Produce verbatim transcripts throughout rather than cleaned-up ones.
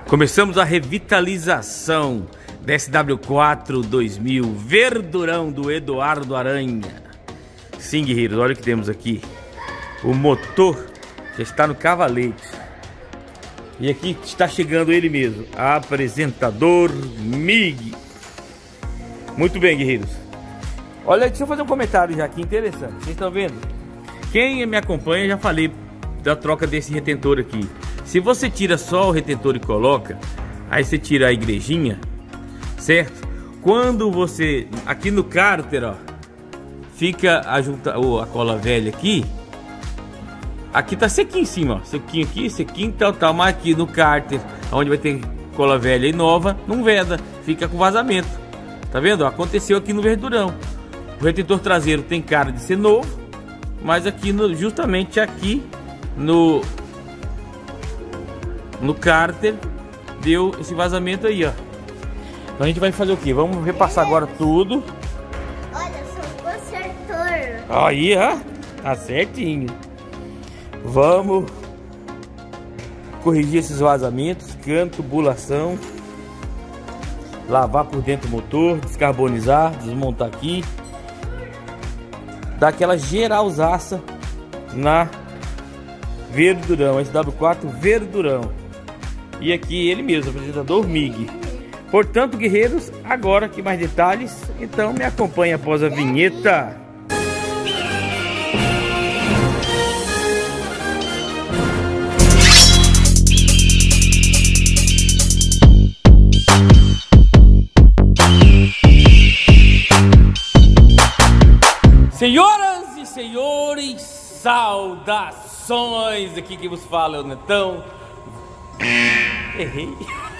Começamos a revitalização da S W quatro dois mil Verdurão do Eduardo Aranha. Sim, guerreiros, olha o que temos aqui. O motor já está no cavalete. E aqui está chegando ele mesmo, apresentador Mig. Muito bem, guerreiros. Olha, deixa eu fazer um comentário já aqui interessante. Vocês estão vendo? Quem me acompanha, já falei da troca desse retentor aqui. Se você tira só o retentor e coloca, aí você tira a igrejinha, certo? Quando você, aqui no cárter, ó, fica a, junta, oh, a cola velha aqui. Aqui tá sequinho em cima, ó, sequinho aqui, sequinho, tal, tal. Mas aqui no cárter, onde vai ter cola velha e nova, não veda, fica com vazamento. Tá vendo? Aconteceu aqui no Verdurão. O retentor traseiro tem cara de ser novo, mas aqui, no, justamente aqui no... no cárter deu esse vazamento aí, ó. Então a gente vai fazer o que? Vamos repassar agora tudo. Olha, sou consertor. Aí, ó, tá certinho. Vamos corrigir esses vazamentos, canto, tubulação, lavar por dentro o motor, descarbonizar, desmontar aqui, dar aquela geralzaça na Verdurão, S W quatro Verdurão. E aqui ele mesmo, apresentador Mig. Portanto, guerreiros, agora que mais detalhes, então me acompanhe após a vinheta. Senhoras e senhores, saudações! Aqui quem vos fala é o Netão. Errei.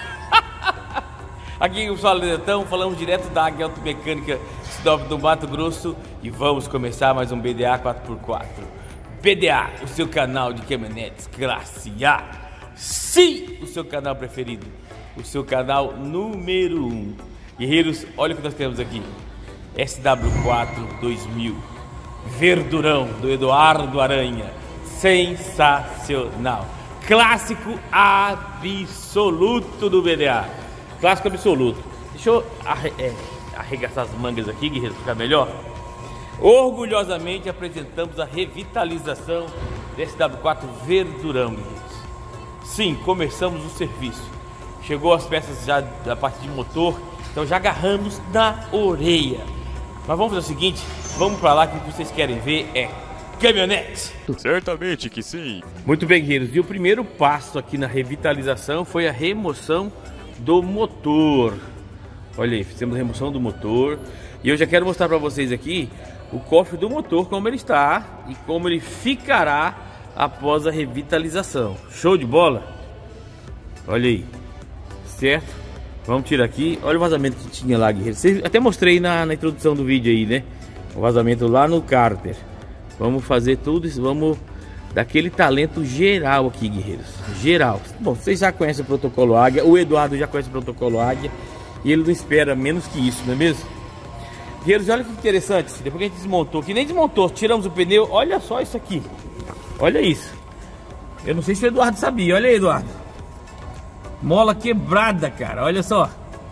Aqui quem vos fala é o Netão. Falamos direto da Águia Automecânica do Mato Grosso. E vamos começar mais um B D A quatro por quatro. B D A, o seu canal de caminhonetes classe A. Sim, o seu canal preferido. O seu canal número um. Guerreiros, olha o que nós temos aqui. S W quatro dois mil Verdurão do Eduardo Aranha. Sensacional. Clássico absoluto do B D A. Clássico absoluto. Deixa eu arre é, arregaçar as mangas aqui, guerreiro, para ficar melhor. Orgulhosamente apresentamos a revitalização do S W quatro Verdurão, guerreiros. Sim, começamos o serviço. Chegou as peças já da parte de motor, então já agarramos na orelha. Mas vamos fazer o seguinte, vamos para lá que o que vocês querem ver é caminhonete. Certamente que sim. Muito bem, guerreiros, e o primeiro passo aqui na revitalização foi a remoção do motor. Olha aí, fizemos a remoção do motor. E eu já quero mostrar para vocês aqui o cofre do motor, como ele está e como ele ficará após a revitalização. Show de bola? Olha aí, certo? Vamos tirar aqui, olha o vazamento que tinha lá, guerreiro. Vocês, até mostrei na, na introdução do vídeo aí, né? O vazamento lá no cárter. Vamos fazer tudo isso, vamos dar aquele talento geral aqui, guerreiros. Geral. Bom, vocês já conhecem o protocolo Águia, o Eduardo já conhece o protocolo Águia. E ele não espera menos que isso, não é mesmo? Guerreiros, olha que interessante. Depois que a gente desmontou, que nem desmontou, tiramos o pneu, olha só isso aqui. Olha isso. Eu não sei se o Eduardo sabia, olha aí, Eduardo. Mola quebrada, cara, olha só.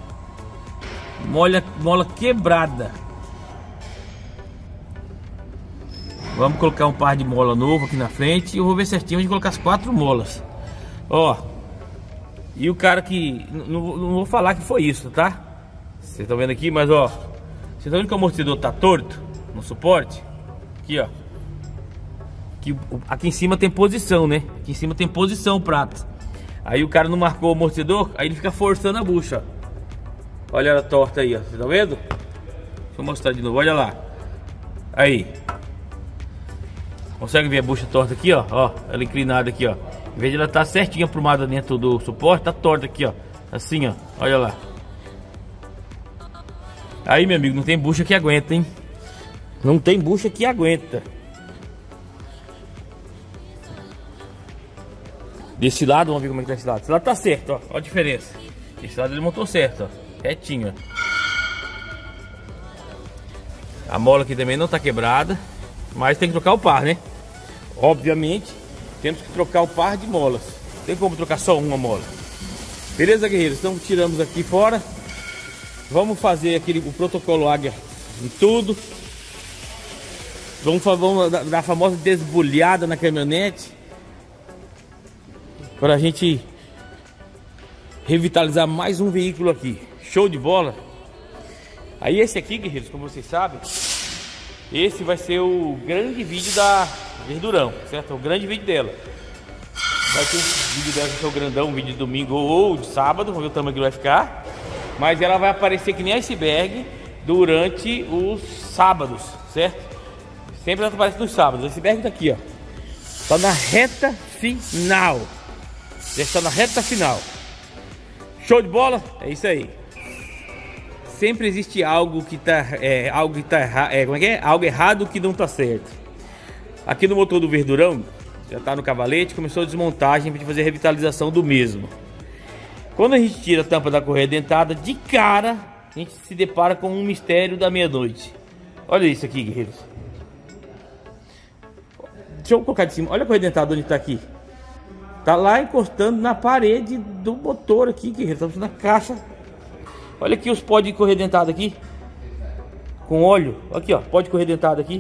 Mola, mola quebrada. Vamos colocar um par de mola novo aqui na frente. E eu vou ver certinho onde colocar as quatro molas. Ó. E o cara que... Não, não vou falar que foi isso, tá? Vocês estão vendo aqui, mas ó. Vocês estão vendo que o amortecedor tá torto no suporte? Aqui, ó. Aqui, aqui em cima tem posição, né? Aqui em cima tem posição o prato. Aí o cara não marcou o amortecedor, aí ele fica forçando a bucha. Olha ela torta aí, ó. Você tá vendo? Deixa eu mostrar de novo, olha lá. Aí. Consegue ver a bucha torta aqui, ó? Ó, ela inclinada aqui, ó. Em vez de ela estar certinha aprumada dentro do suporte, tá torta aqui, ó. Assim, ó. Olha lá. Aí, meu amigo, não tem bucha que aguenta, hein? Não tem bucha que aguenta. Desse lado, vamos ver como é que tá esse lado. Esse lado tá certo, ó. Olha a diferença. Esse lado ele montou certo, ó. Retinho, ó. A mola aqui também não tá quebrada. Mas tem que trocar o par, né? Obviamente, temos que trocar o par de molas. Tem como trocar só uma mola. Beleza, guerreiros? Então tiramos aqui fora. Vamos fazer aquele, o protocolo Águia em tudo. Vamos, vamos dar, dar a famosa desbulhada na caminhonete. Para a gente revitalizar mais um veículo aqui. Show de bola. Aí esse aqui, guerreiros, como vocês sabem, esse vai ser o grande vídeo da Verdurão, certo? O grande vídeo dela. Vai ter um vídeo dela que é o grandão, um vídeo de domingo ou de sábado, vamos ver o tamanho que vai ficar. Mas ela vai aparecer que nem iceberg durante os sábados, certo? Sempre ela aparece nos sábados. O iceberg tá aqui, ó. Tá na reta final. Já está na reta final. Show de bola? É isso aí. Sempre existe algo que tá, é, algo que tá errado, é, como é que é? Algo errado que não tá certo. Aqui no motor do Verdurão, já tá no cavalete, começou a desmontagem para fazer a revitalização do mesmo. Quando a gente tira a tampa da correia dentada, de cara, a gente se depara com um mistério da meia-noite. Olha isso aqui, guerreiros. Deixa eu colocar de cima. Olha a correia dentada onde tá aqui. Tá lá encostando na parede do motor aqui, guerreiros. Estamos na caixa. Olha aqui os pó de correia dentada aqui. Com óleo. Aqui, ó. Pó de correia dentada aqui.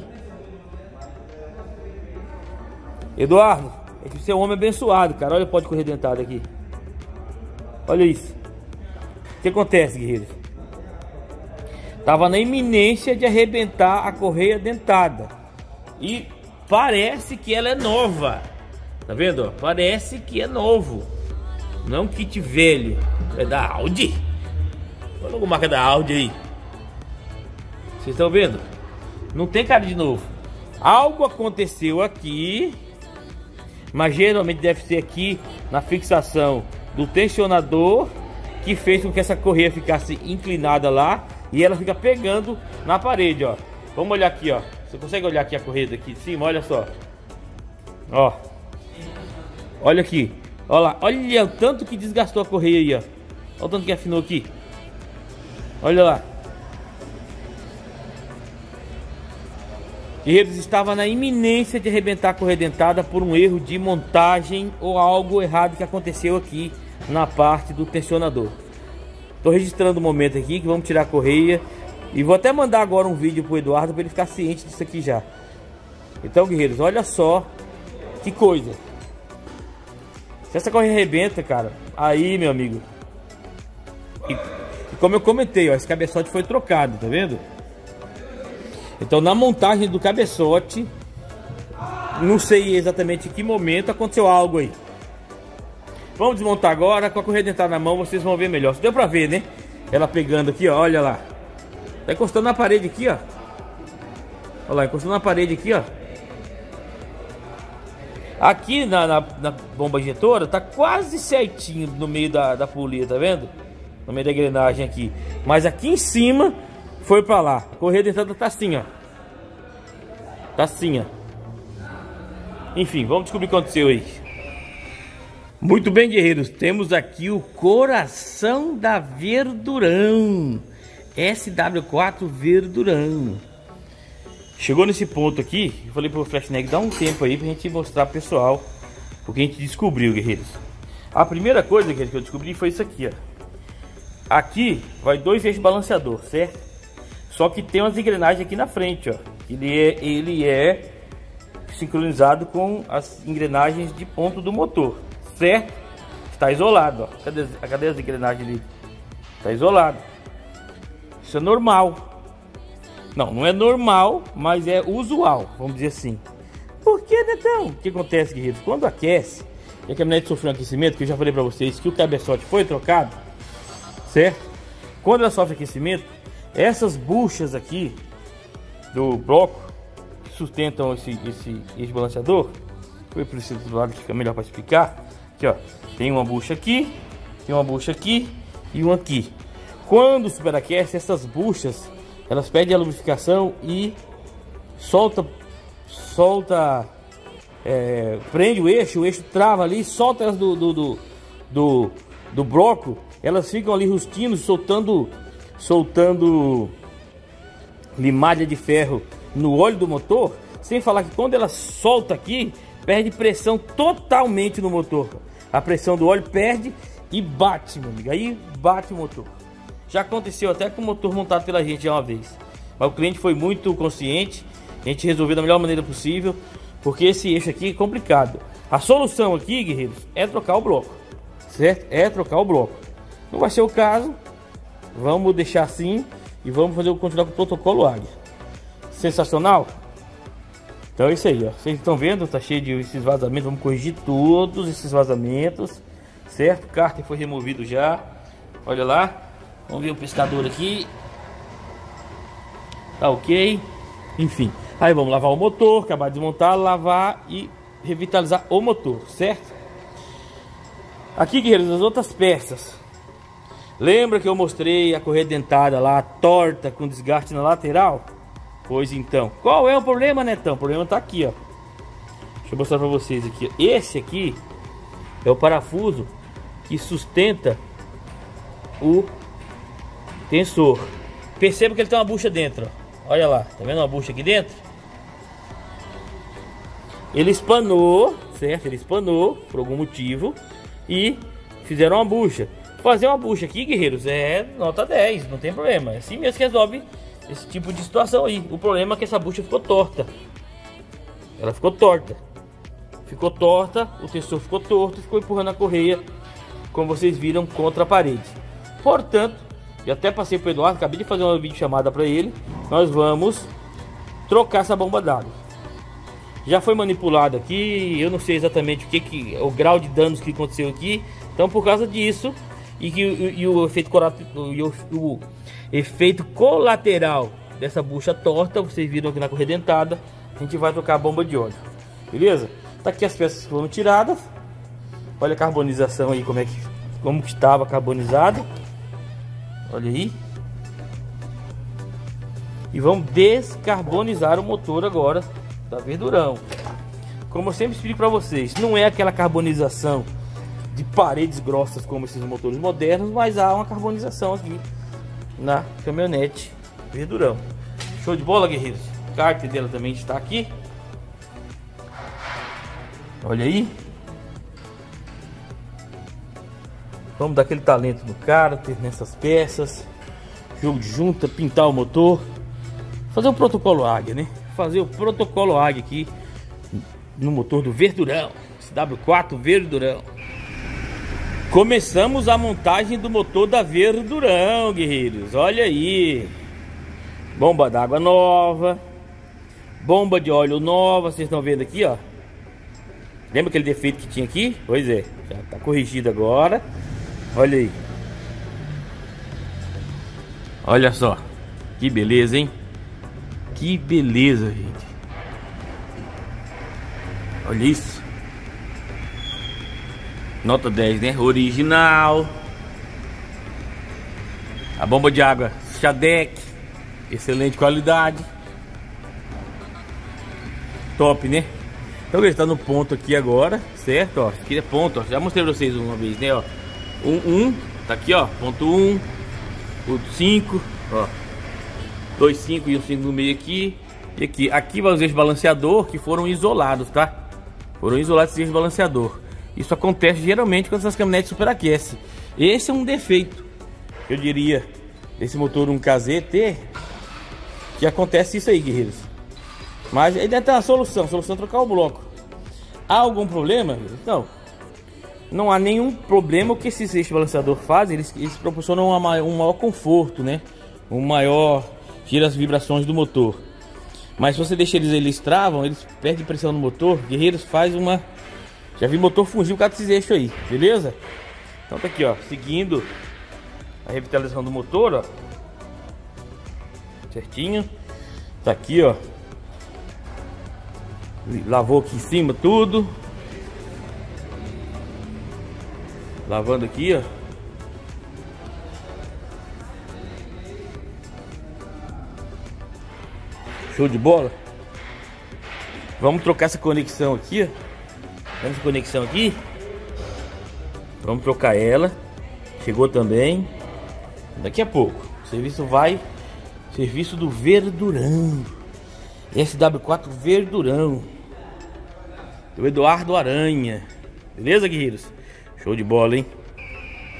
Eduardo, é que você é um homem abençoado, cara. Olha o pó de correia dentada aqui. Olha isso. O que acontece, guerreiros? Tava na iminência de arrebentar a correia dentada. E parece que ela é nova. Tá vendo? Parece que é novo. Não é um kit velho. É da Audi. Olha a marca da Audi aí. Vocês estão vendo? Não tem cara de novo. Algo aconteceu aqui. Mas geralmente deve ser aqui na fixação do tensionador, que fez com que essa correia ficasse inclinada lá e ela fica pegando na parede, ó. Vamos olhar aqui, ó. Você consegue olhar aqui a correia daqui de cima? Olha só. Ó. Olha aqui. Olha lá. Olha o tanto que desgastou a correia aí, ó. Olha o tanto que afinou aqui. Olha lá. Guerreiros, estava na iminência de arrebentar a correia dentada por um erro de montagem ou algo errado que aconteceu aqui na parte do tensionador. Estou registrando o momento aqui que vamos tirar a correia e vou até mandar agora um vídeo pro Eduardo para ele ficar ciente disso aqui já. Então, guerreiros, olha só que coisa. Se essa correia arrebenta, cara, aí, meu amigo. E, e como eu comentei, ó, esse cabeçote foi trocado, tá vendo? Então, na montagem do cabeçote, não sei exatamente em que momento aconteceu algo aí. Vamos desmontar agora. Com a correia dentada na mão, vocês vão ver melhor. Deu pra ver, né? Ela pegando aqui, ó, olha lá. Tá encostando na parede aqui, ó. Olha lá, encostando na parede aqui, ó. Aqui na, na, na bomba injetora, tá quase certinho no meio da, da polia, tá vendo? No meio da engrenagem aqui. Mas aqui em cima foi pra lá. A correia dentada tá assim, ó. Tá assim, ó. Enfim, vamos descobrir o que aconteceu aí. Muito bem, guerreiros. Temos aqui o coração da Verdurão. S W quatro Verdurão. Chegou nesse ponto aqui, eu falei pro Flashneck, dá um tempo aí pra gente mostrar pro pessoal o que a gente descobriu, guerreiros. A primeira coisa que eu descobri foi isso aqui, ó. Aqui vai dois eixos balanceador, certo? Só que tem umas engrenagens aqui na frente, ó. Ele é, ele é sincronizado com as engrenagens de ponto do motor, certo? Está isolado, ó. Cadê, cadê as engrenagens ali? Está isolado. Isso é normal. Não, não é normal, mas é usual, vamos dizer assim. Por que, Netão? O que acontece, guerreiros? Quando aquece, e a caminhonete sofreu um aquecimento, que eu já falei para vocês que o cabeçote foi trocado, certo? Quando ela sofre aquecimento, essas buchas aqui do bloco que sustentam esse, esse, esse balanceador, foi por esse outro lado que fica melhor para explicar. Aqui, ó, tem uma bucha aqui, tem uma bucha aqui e uma aqui. Quando superaquece, essas buchas elas perdem a lubrificação e solta, solta, é, prende o eixo, o eixo trava ali, solta elas do, do, do, do, do bloco, elas ficam ali rustindo, soltando, soltando limalha de ferro no óleo do motor, sem falar que quando ela solta aqui, perde pressão totalmente no motor. A pressão do óleo perde e bate, meu amigo. Aí bate o motor. Já aconteceu até com o motor montado pela gente já uma vez. Mas o cliente foi muito consciente. A gente resolveu da melhor maneira possível. Porque esse eixo aqui é complicado. A solução aqui, guerreiros, é trocar o bloco. Certo? É trocar o bloco. Não vai ser o caso. Vamos deixar assim. E vamos fazer continuar com o protocolo Águia. Sensacional? Então é isso aí, ó. Vocês estão vendo? Tá cheio de esses vazamentos. Vamos corrigir todos esses vazamentos. Certo? O cárter foi removido já. Olha lá. Vamos ver o pescador aqui. Tá ok. Enfim. Aí vamos lavar o motor. Acabar de desmontar, lavar e revitalizar o motor. Certo? Aqui, guerreiros, as outras peças. Lembra que eu mostrei a correia dentada lá, torta, com desgaste na lateral? Pois então. Qual é o problema, Netão? O problema tá aqui, ó. Deixa eu mostrar pra vocês aqui. Esse aqui é o parafuso que sustenta o tensor. Perceba que ele tem uma bucha dentro, ó. Olha lá, tá vendo uma bucha aqui dentro? Ele espanou, certo? Ele espanou por algum motivo e fizeram uma bucha. Fazer uma bucha aqui, guerreiros, é nota dez, não tem problema. É assim mesmo que resolve esse tipo de situação aí. O problema é que essa bucha ficou torta. Ela ficou torta. Ficou torta, o tensor ficou torto, ficou empurrando a correia, como vocês viram, contra a parede. Portanto, eu até passei para o Eduardo, acabei de fazer uma videochamada para ele. Nós vamos trocar essa bomba d'água. Já foi manipulado aqui, eu não sei exatamente o que, que o grau de danos que aconteceu aqui. Então, por causa disso, e, que, e, e o, efeito e o, o efeito colateral dessa bucha torta, vocês viram aqui na correia dentada, a gente vai trocar a bomba de óleo. Beleza? Tá aqui as peças que foram tiradas. Olha a carbonização aí, como é que como que estava carbonizado. Olha aí. E vamos descarbonizar o motor agora da Verdurão. Como eu sempre explico para vocês, não é aquela carbonização de paredes grossas como esses motores modernos, mas há uma carbonização aqui na caminhonete Verdurão. Show de bola, guerreiros. O cárter dela também está aqui. Olha aí. Vamos dar aquele talento no cárter, nessas peças. Jogo de junta, pintar o motor. Fazer o protocolo Águia, né? Fazer o protocolo Águia aqui no motor do Verdurão. S W quatro Verdurão. Começamos a montagem do motor da Verdurão, guerreiros. Olha aí. Bomba d'água nova. Bomba de óleo nova. Vocês estão vendo aqui, ó. Lembra aquele defeito que tinha aqui? Pois é, já está corrigido agora. Olha aí. Olha só. Que beleza, hein? Que beleza, gente. Olha isso. Nota dez, né? Original. A bomba de água Shadec. Excelente qualidade. Top, né? Então ele está no ponto aqui agora, certo? Ó, aqui é ponto, ó. Já mostrei pra vocês uma vez, né? Ó, um, um, tá aqui, ó, ponto um, ponto cinco, ó, dois, cinco e um cinco no meio aqui. E aqui, aqui vai os eixos balanceador que foram isolados, tá? Foram isolados esses eixos balanceador. Isso acontece geralmente quando essas caminhonetes superaquecem. Esse é um defeito, eu diria, desse motor um K Z T, que acontece isso aí, guerreiros. Mas ele deve ter uma solução, a solução é trocar o bloco. Há algum problema? Não. Não há nenhum problema. O que esses eixos balanceador fazem, eles, eles proporcionam uma, um maior conforto, né? Um maior... tira as vibrações do motor. Mas se você deixa eles, eles travam, eles perdem pressão no motor. Guerreiros, faz uma... Já vi motor fugir por causa desses eixos aí, beleza? Então tá aqui, ó, seguindo a revitalização do motor, ó. Certinho. Tá aqui, ó. Lavou aqui em cima tudo. Lavando aqui, ó. Show de bola. Vamos trocar essa conexão aqui, ó. Essa conexão aqui. Vamos trocar ela. Chegou também. Daqui a pouco. O serviço vai. Serviço do Verdurão. S W quatro Verdurão. Do Eduardo Aranha. Beleza, guerreiros? Show de bola, hein?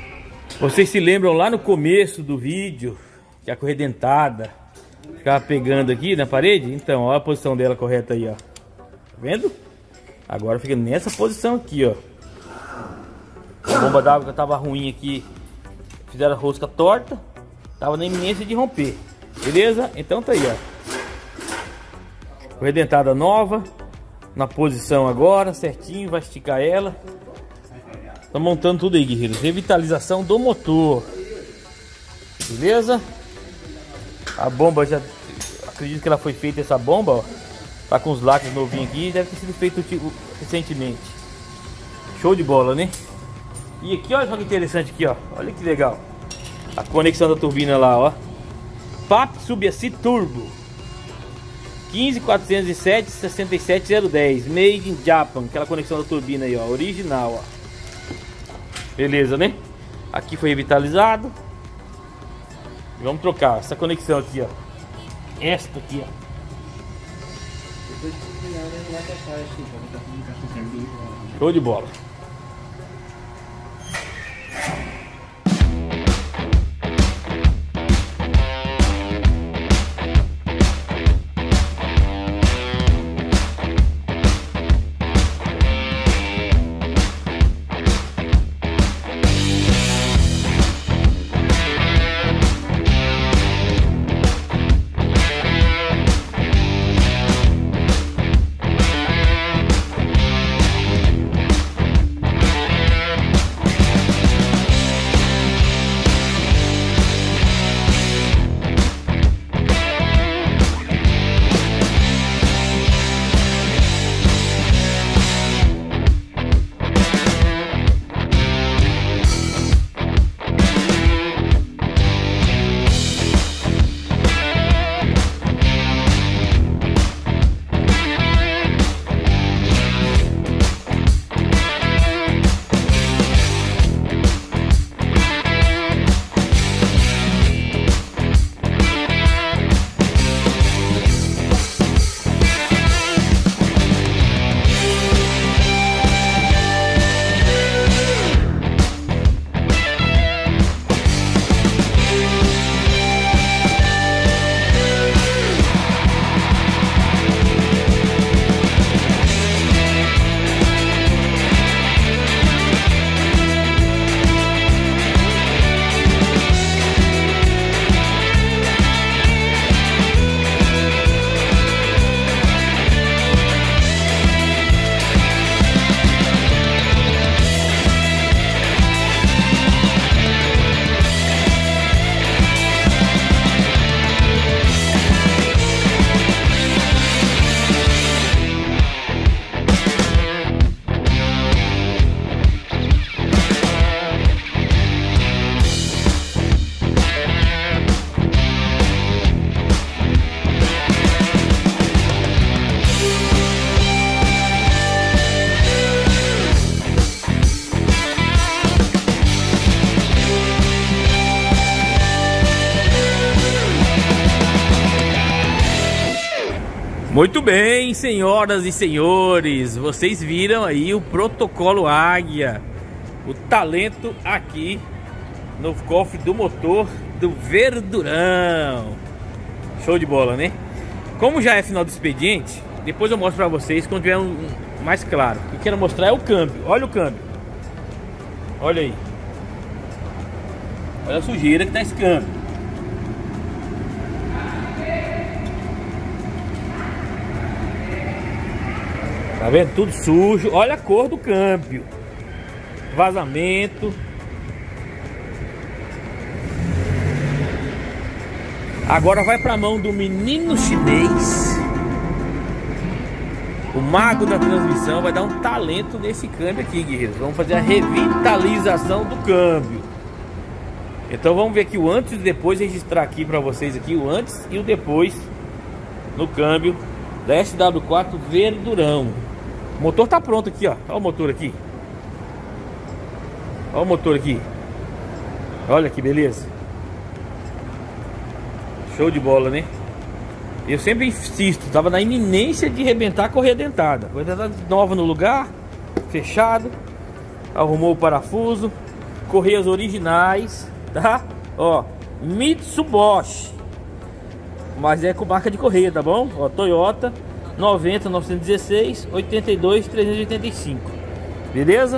Vocês se lembram lá no começo do vídeo que a correia dentada ficava pegando aqui na parede? Então, olha a posição dela correta aí, ó. Tá vendo? Agora fica nessa posição aqui, ó. A bomba d'água que tava ruim aqui, fizeram a rosca torta, tava na iminência de romper. Beleza? Então tá aí, ó. Correia dentada nova, na posição agora, certinho, vai esticar ela. Tá montando tudo aí, guerreiros. Revitalização do motor. Beleza? A bomba já... Acredito que ela foi feita, essa bomba, ó. Tá com os lacres novinhos aqui. Deve ter sido feito recentemente. Show de bola, né? E aqui, olha só que interessante aqui, ó. Olha que legal. A conexão da turbina lá, ó. P A P Subacy Turbo quinze quatrocentos e sete sessenta e sete zero dez Made in Japan. Aquela conexão da turbina aí, ó. Original, ó. Beleza, né? Aqui foi revitalizado. Vamos trocar essa conexão aqui, ó. Esta aqui, ó. Show de bola. Muito bem, senhoras e senhores, vocês viram aí o protocolo Águia, o talento aqui no cofre do motor do Verdurão. Show de bola, né? Como já é final do expediente, depois eu mostro pra vocês quando tiver um mais claro. O que eu quero mostrar é o câmbio. Olha o câmbio. Olha aí. Olha a sujeira que tá esse câmbio. Tá vendo? Tudo sujo. Olha a cor do câmbio. Vazamento. Agora vai pra mão do menino chinês. O mago da transmissão vai dar um talento nesse câmbio aqui, guerreiros. Vamos fazer a revitalização do câmbio. Então vamos ver aqui o antes e depois, registrar aqui pra vocês aqui o antes e o depois no câmbio da S W quatro Verdurão. O motor tá pronto aqui, ó. Olha o motor aqui. Olha o motor aqui. Olha que beleza. Show de bola, né? Eu sempre insisto, tava na iminência de arrebentar a correia dentada. Correia dentada nova no lugar, fechado. Arrumou o parafuso. correias originais, tá? Ó, Mitsubishi, mas é com marca de correia, tá bom? Ó, Toyota noventa, novecentos e dezesseis, oitenta e dois, trezentos e oitenta e cinco. Beleza?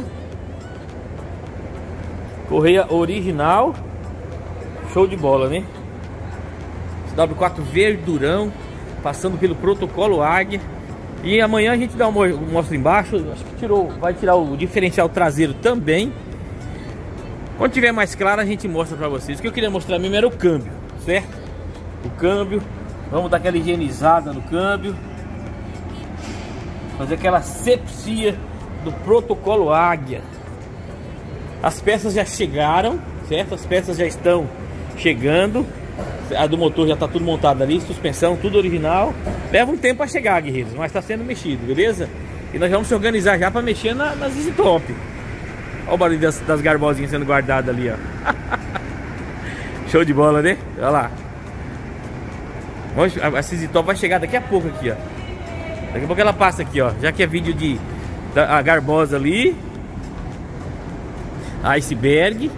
Correia original. Show de bola, né? W quatro verdurão, passando pelo protocolo Águia. E amanhã a gente dá uma mostra embaixo. Acho que tirou, vai tirar o diferencial traseiro também. Quando tiver mais claro a gente mostra pra vocês. O que eu queria mostrar mesmo era o câmbio, certo? O câmbio. Vamos dar aquela higienizada no câmbio. Fazer aquela asepsia do protocolo Águia. As peças já chegaram, certo? As peças já estão chegando. A do motor já está tudo montado ali, suspensão, tudo original. Leva um tempo para chegar, guerreiros, mas está sendo mexido, beleza? E nós vamos se organizar já para mexer na, nas Easy Top. Olha o barulho das, das garbosinhas sendo guardadas ali, ó. Show de bola, né? Olha lá. A Easy Top vai chegar daqui a pouco aqui, ó. Daqui a pouco ela passa aqui, ó. Já que é vídeo de da, a garbosa ali, iceberg,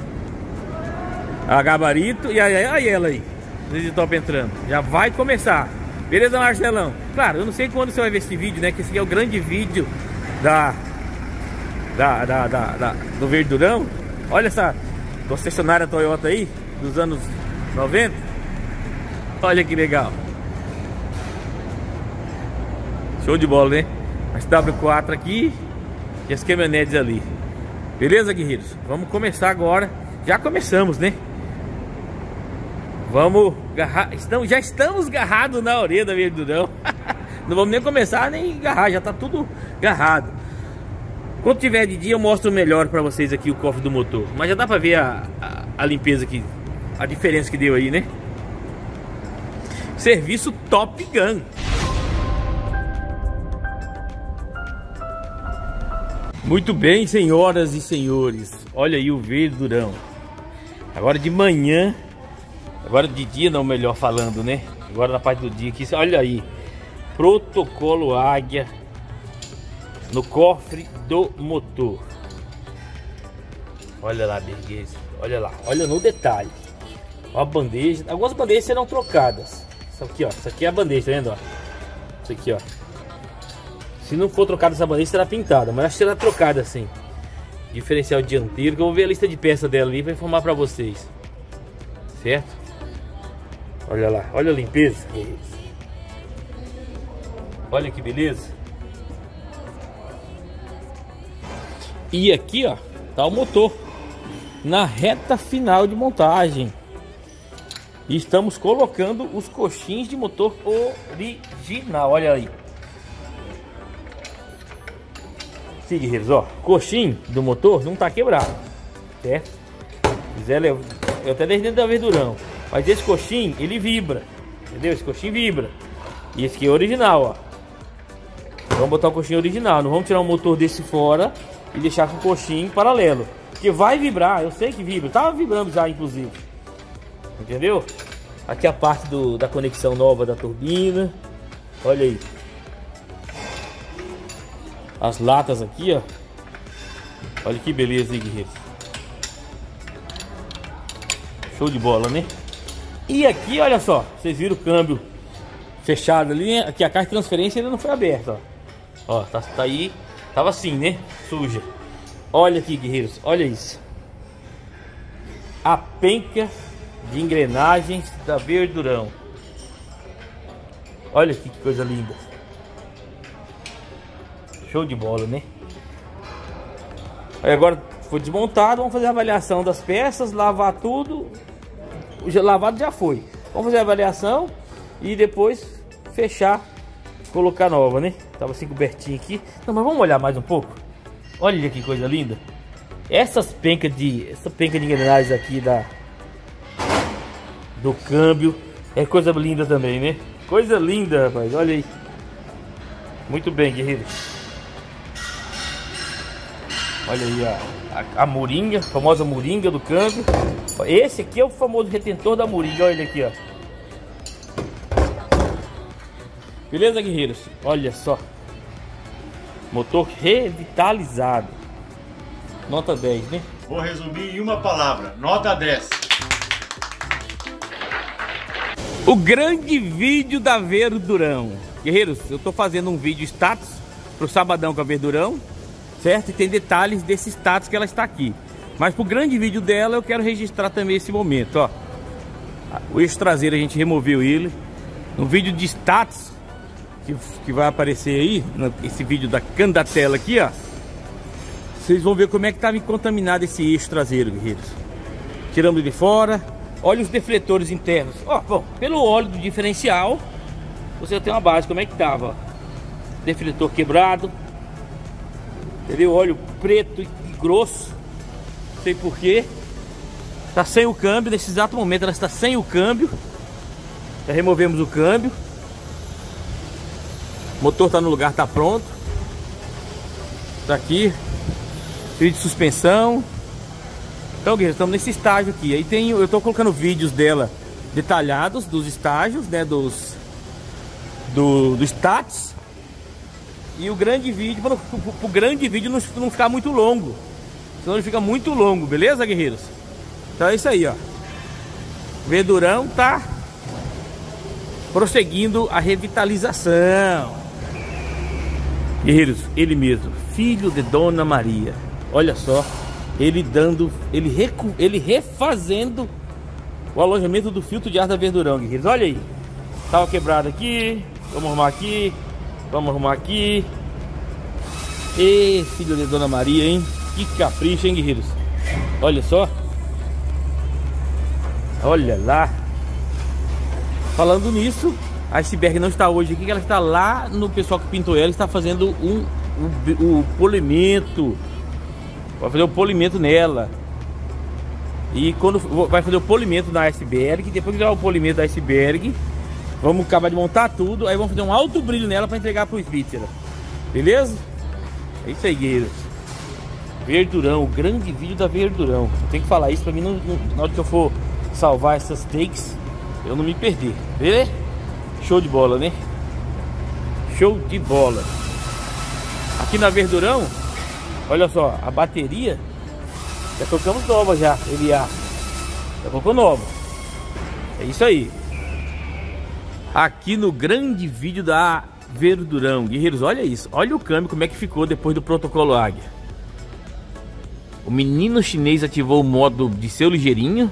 a gabarito e aí, aí ela aí, Easy Top entrando. Já vai começar. Beleza, Marcelão? Claro, eu não sei quando você vai ver esse vídeo, né? Que esse aqui é o grande vídeo da, da, da, da, da do verdurão. Olha essa concessionária Toyota aí, dos anos noventa. Olha que legal. Show de bola, né? As W quatro aqui e as caminhonetes ali. Beleza, guerreiros? Vamos começar agora. Já começamos, né? Vamos agarrar. Estamos, já estamos agarrados na orelha da verdurão. Não vamos nem começar nem agarrar. Já tá tudo agarrado. Quando tiver de dia eu mostro melhor pra vocês aqui o cofre do motor. Mas já dá pra ver a, a, a limpeza aqui. A diferença que deu aí, né? Serviço Top Gun. Muito bem, senhoras e senhores. Olha aí o verdurão. Agora de manhã. Agora de dia não, melhor falando, né? Agora na parte do dia aqui. Olha aí. Protocolo Águia no cofre do motor. Olha lá, beleza. Olha lá. Olha no detalhe. Ó a bandeja. Algumas bandejas serão trocadas. Isso aqui, ó. Isso aqui é a bandeja, tá vendo? Ó? Isso aqui, ó. Se não for trocada essa bandeja, será pintada. Mas acho que será trocada assim. Diferencial dianteiro. Que eu vou ver a lista de peças dela ali para informar para vocês. Certo? Olha lá. Olha a limpeza. Olha que beleza. E aqui, ó, tá o motor. Na reta final de montagem. E estamos colocando os coxins de motor original. Olha aí. Sim, guerreiros, ó, coxinho do motor não tá quebrado, certo? Quiser, eu até deixei dentro da verdurão, mas esse coxinho ele vibra, entendeu? Esse coxinho vibra. E esse aqui é original, ó. Vamos botar o coxinho original, não vamos tirar o motor desse fora e deixar com o coxinho paralelo, porque vai vibrar, eu sei que vibra, tava vibrando já inclusive, entendeu? Aqui a parte do, da conexão nova da turbina, olha aí. As latas aqui, ó. Olha que beleza aí, guerreiros. Show de bola, né? E aqui, olha só. Vocês viram o câmbio fechado ali, né? Aqui a caixa de transferência ainda não foi aberta, ó. Ó, tá, tá aí. Tava assim, né? Suja. Olha aqui, guerreiros. Olha isso. A penca de engrenagens da verdurão. Olha que coisa linda. Show de bola, né? Aí agora foi desmontado, vamos fazer a avaliação das peças, lavar tudo. O lavado já foi. Vamos fazer a avaliação e depois fechar, colocar nova, né? Tava assim cobertinho aqui. Não, mas vamos olhar mais um pouco. Olha que coisa linda. Essas pencas de, essa penca de engrenagens aqui da do câmbio é coisa linda também, né? Coisa linda, rapaz. Olha aí. Muito bem, guerreiros. Olha aí a, a, a moringa, a famosa moringa do câmbio. Esse aqui é o famoso retentor da moringa, olha ele aqui, ó. Beleza, guerreiros? Olha só. Motor revitalizado. Nota dez, né? Vou resumir em uma palavra, nota dez. O grande vídeo da Verdurão. Guerreiros, eu tô fazendo um vídeo status pro sabadão com a Verdurão, certo? E tem detalhes desse status que ela está aqui. Mas pro grande vídeo dela eu quero registrar também esse momento, ó. O eixo traseiro a gente removeu ele. No vídeo de status que, que vai aparecer aí, esse vídeo da Candatela aqui, ó, vocês vão ver como é que estava contaminado esse eixo traseiro, guerreiros. Tiramos de fora. Olha os defletores internos. Ó, bom, pelo óleo do diferencial você tem uma base, como é que tava, ó. Defletor quebrado, entendeu? Óleo preto e grosso, não sei porquê. Tá sem o câmbio, nesse exato momento ela está sem o câmbio. Já removemos o câmbio. O motor tá no lugar, tá pronto. Tá aqui. Freio de suspensão. Então, guerreiros, estamos nesse estágio aqui. Aí tem, eu tô colocando vídeos dela detalhados dos estágios, né, dos do, do status. E o grande vídeo, para o grande vídeo não, não ficar muito longo, senão ele fica muito longo, beleza, guerreiros? Então é isso aí, ó. Verdurão tá prosseguindo a revitalização. Guerreiros, ele mesmo, filho de Dona Maria. Olha só. Ele dando, ele, recu, ele refazendo o alojamento do filtro de ar da Verdurão, guerreiros. Olha aí, tava quebrado aqui, vamos arrumar aqui, vamos arrumar aqui. E filho de Dona Maria, hein? Que capricho, hein, guerreiros? Olha só. Olha lá. Falando nisso, a Iceberg não está hoje aqui, ela está lá no pessoal que pintou ela, está fazendo um, um, o polimento. Vai fazer o polimento nela. E quando vai fazer o polimento na Iceberg, depois que der o polimento da Iceberg, vamos acabar de montar tudo. Aí vamos fazer um alto brilho nela para entregar pro Spitzer. Beleza? É isso aí, guerreiros. Verdurão, o grande vídeo da Verdurão. Eu tenho que falar isso para mim no, no, na hora que eu for salvar essas takes, eu não me perder. Beleza? Show de bola, né? Show de bola. Aqui na Verdurão, olha só, a bateria já colocamos nova já, ele já, já colocou nova. É isso aí. Aqui no grande vídeo da Verdurão, guerreiros, olha isso. Olha o câmbio, como é que ficou depois do protocolo Águia. O menino chinês ativou o modo de seu ligeirinho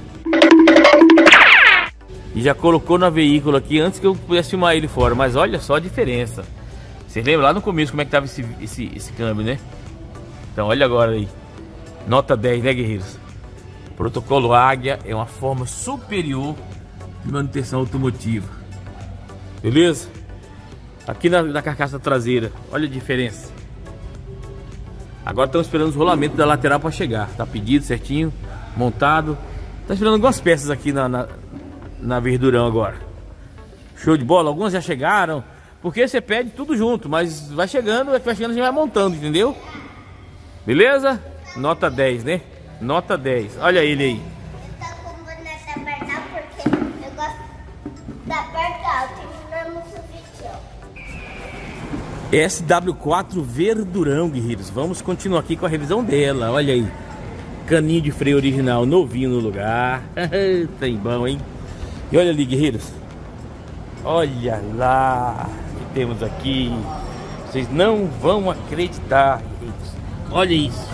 e já colocou no veículo aqui antes que eu pudesse filmar ele fora. Mas olha só a diferença. Vocês lembram lá no começo como é que tava esse, esse, esse câmbio, né? Então olha agora aí. Nota dez, né, guerreiros? Protocolo Águia é uma forma superior de manutenção automotiva. Beleza? Aqui na, na carcaça traseira, olha a diferença. Agora estamos esperando os rolamentos da lateral para chegar. Tá pedido certinho, montado. Tá esperando algumas peças aqui na, na, na Verdurão agora. Show de bola, algumas já chegaram. Porque você pede tudo junto, mas vai chegando, é que vai chegando, a gente vai montando, entendeu? Beleza? Nota dez, né? Nota dez. Olha ele aí. Eu tô com boneca apertar porque eu gosto da apertar alta e não é muito S W quatro Verdurão, guerreiros. Vamos continuar aqui com a revisão dela. Olha aí. Caninho de freio original novinho no lugar. Tem bom, hein? E olha ali, guerreiros. Olha lá o que temos aqui. Vocês não vão acreditar, guerreiros. Olha isso.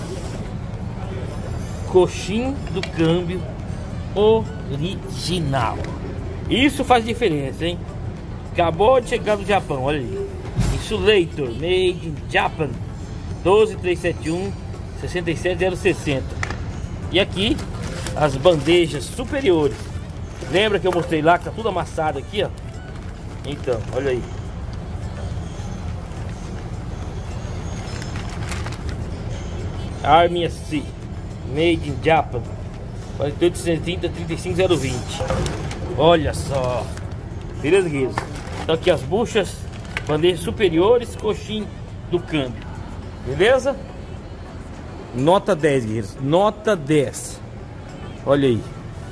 Coxim do câmbio original. Isso faz diferença, hein? Acabou de chegar do Japão, olha aí. Insulator made in Japan. doze três sete um sessenta e sete zero sessenta. E aqui as bandejas superiores. Lembra que eu mostrei lá que tá tudo amassado aqui, ó? Então, olha aí. Army S C made in Japan. quarenta e oito trinta trinta e cinco zero vinte. Olha só. Beleza, guerreiros? Então aqui as buchas, bandejas superiores, coxim do câmbio. Beleza? Nota dez, guerreiros. Nota dez. Olha aí.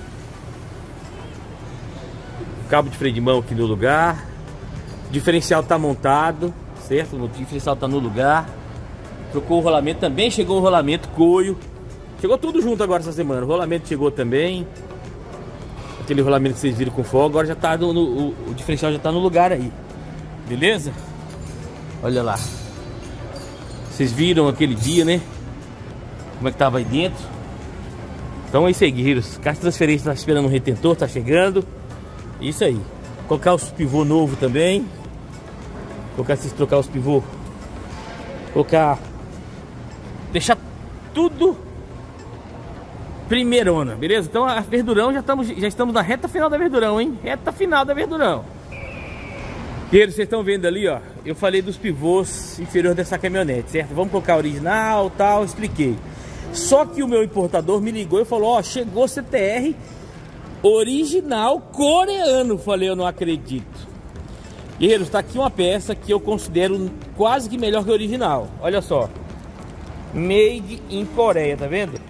Cabo de freio de mão aqui no lugar. O diferencial tá montado, certo? O diferencial tá no lugar. Trocou o rolamento, também chegou o rolamento coio. Chegou tudo junto agora essa semana. O rolamento chegou também. Aquele rolamento que vocês viram com fogo, agora já tá no, no o, o diferencial já tá no lugar aí. Beleza? Olha lá. Vocês viram aquele dia, né? Como é que tava aí dentro. Então é isso aí, guerreiros. Caixa de transferência tá esperando um retentor, tá chegando. Isso aí. Colocar os pivô novo também. Colocar esses, trocar os pivô. Colocar. Deixar tudo primeirona, beleza? Então a Verdurão já estamos, já estamos na reta final da Verdurão, hein? Reta final da Verdurão. Guerreiros, vocês estão vendo ali, ó. Eu falei dos pivôs inferiores dessa caminhonete, certo? Vamos colocar original, tal, expliquei. Só que o meu importador me ligou e falou, ó, chegou C T R original coreano. Falei, eu não acredito. Guerreiros, tá aqui uma peça que eu considero quase que melhor que o original. Olha só. Made in Coreia, tá vendo?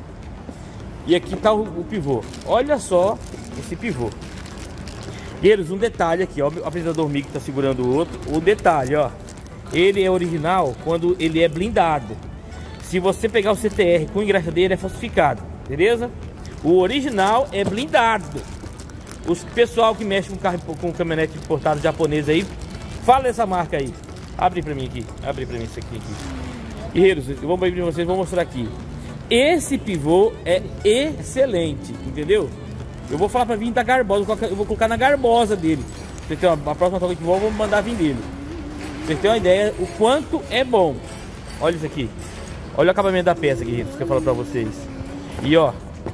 E aqui tá o, o pivô. Olha só esse pivô. Guerreiros, um detalhe aqui, ó. O apresentador Mico tá segurando o outro. O detalhe, ó. Ele é original quando ele é blindado. Se você pegar o C T R com engraxadeira, é falsificado. Beleza? O original é blindado. Os pessoal que mexe com carro, com caminhonete importado japonês aí, fala essa marca aí. Abre pra mim aqui. Abre pra mim isso aqui. aqui. Guerreiros, eu vou abrir pra vocês, vou mostrar aqui. Esse pivô é excelente, entendeu? Eu vou falar pra vir da garbosa, eu vou colocar na garbosa dele. Você tem uma, a próxima troca de pivô, eu vou mandar vir dele. Vocês têm uma ideia o quanto é bom. Olha isso aqui. Olha o acabamento da peça, guerreiros, que eu falo pra vocês. E ó,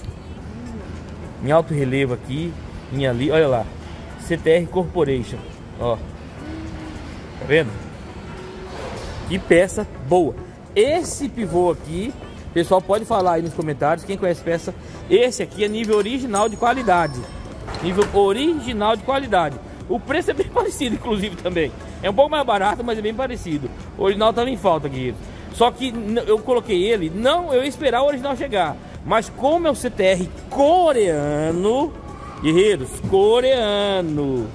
em alto relevo aqui, em ali, olha lá. C T R Corporation, ó. Tá vendo? Que peça boa. Esse pivô aqui, pessoal, pode falar aí nos comentários, quem conhece peça. Esse aqui é nível original de qualidade. Nível original de qualidade. O preço é bem parecido, inclusive, também. É um pouco mais barato, mas é bem parecido. O original estava em falta, guerreiros. Só que eu coloquei ele, não eu ia esperar o original chegar. Mas como é o C T R coreano, guerreiros, coreano.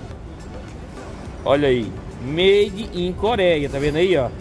Olha aí. Made in Coreia, tá vendo aí, ó?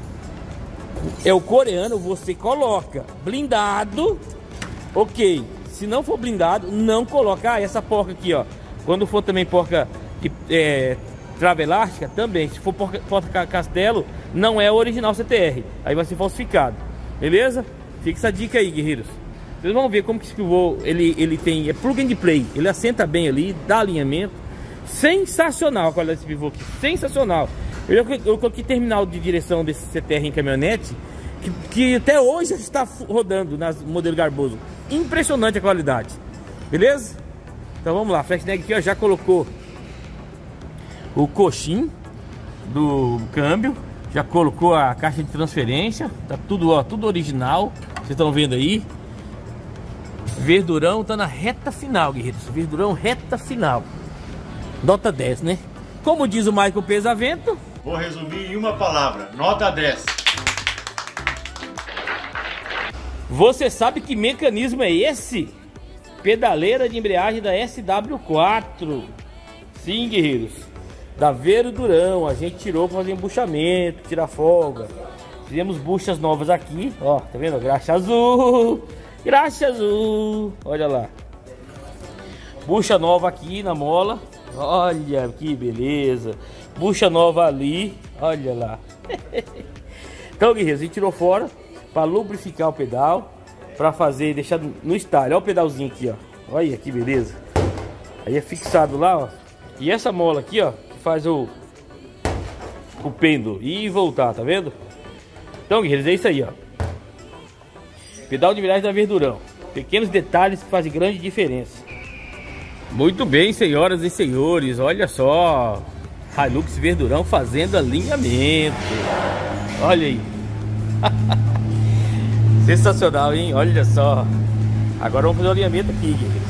É o coreano, você coloca blindado, ok. Se não for blindado, não coloca. Ah, essa porca aqui, ó. Quando for também porca de é, trava elástica, também. Se for porca, porca castelo, não é o original C T R. Aí vai ser falsificado. Beleza? Fica essa dica aí, guerreiros. Vocês vão ver como que esse pivô, ele, ele tem, é plug and play. Ele assenta bem ali, dá alinhamento. Sensacional a qualidade desse pivô aqui. Sensacional. Eu, eu coloquei terminal de direção desse C T R em caminhonete que, que até hoje está rodando nas modelo Garboso. Impressionante a qualidade. Beleza? Então vamos lá. A Flexneg aqui ó, já colocou o coxim do câmbio. Já colocou a caixa de transferência. Tá tudo, ó, tudo original. Vocês estão vendo aí. Verdurão tá na reta final, guerreiros. Verdurão reta final. Nota dez, né? Como diz o Michael Pesavento. Vou resumir em uma palavra, nota dez. Você sabe que mecanismo é esse? Pedaleira de embreagem da S W quatro. Sim, guerreiros. Da Verdurão. A gente tirou para fazer embuchamento, tirar folga. Fizemos buchas novas aqui. Ó, tá vendo? Graxa azul. Graxa azul. Olha lá. Bucha nova aqui na mola. Olha que beleza. Bucha nova ali. Olha lá. Então, guerreiros, a gente tirou fora para lubrificar o pedal, para fazer, deixar no estalho. Olha o pedalzinho aqui, ó. Olha que beleza. Aí é fixado lá, ó. E essa mola aqui, ó, que faz o o pêndulo ir e voltar, tá vendo? Então, guerreiros, é isso aí, ó. Pedal de embreagem da Verdurão. Pequenos detalhes que fazem grande diferença. Muito bem, senhoras e senhores, olha só, Hilux Verdurão fazendo alinhamento. Olha aí. Sensacional, hein? Olha só. Agora vamos fazer o alinhamento aqui, guerreiros.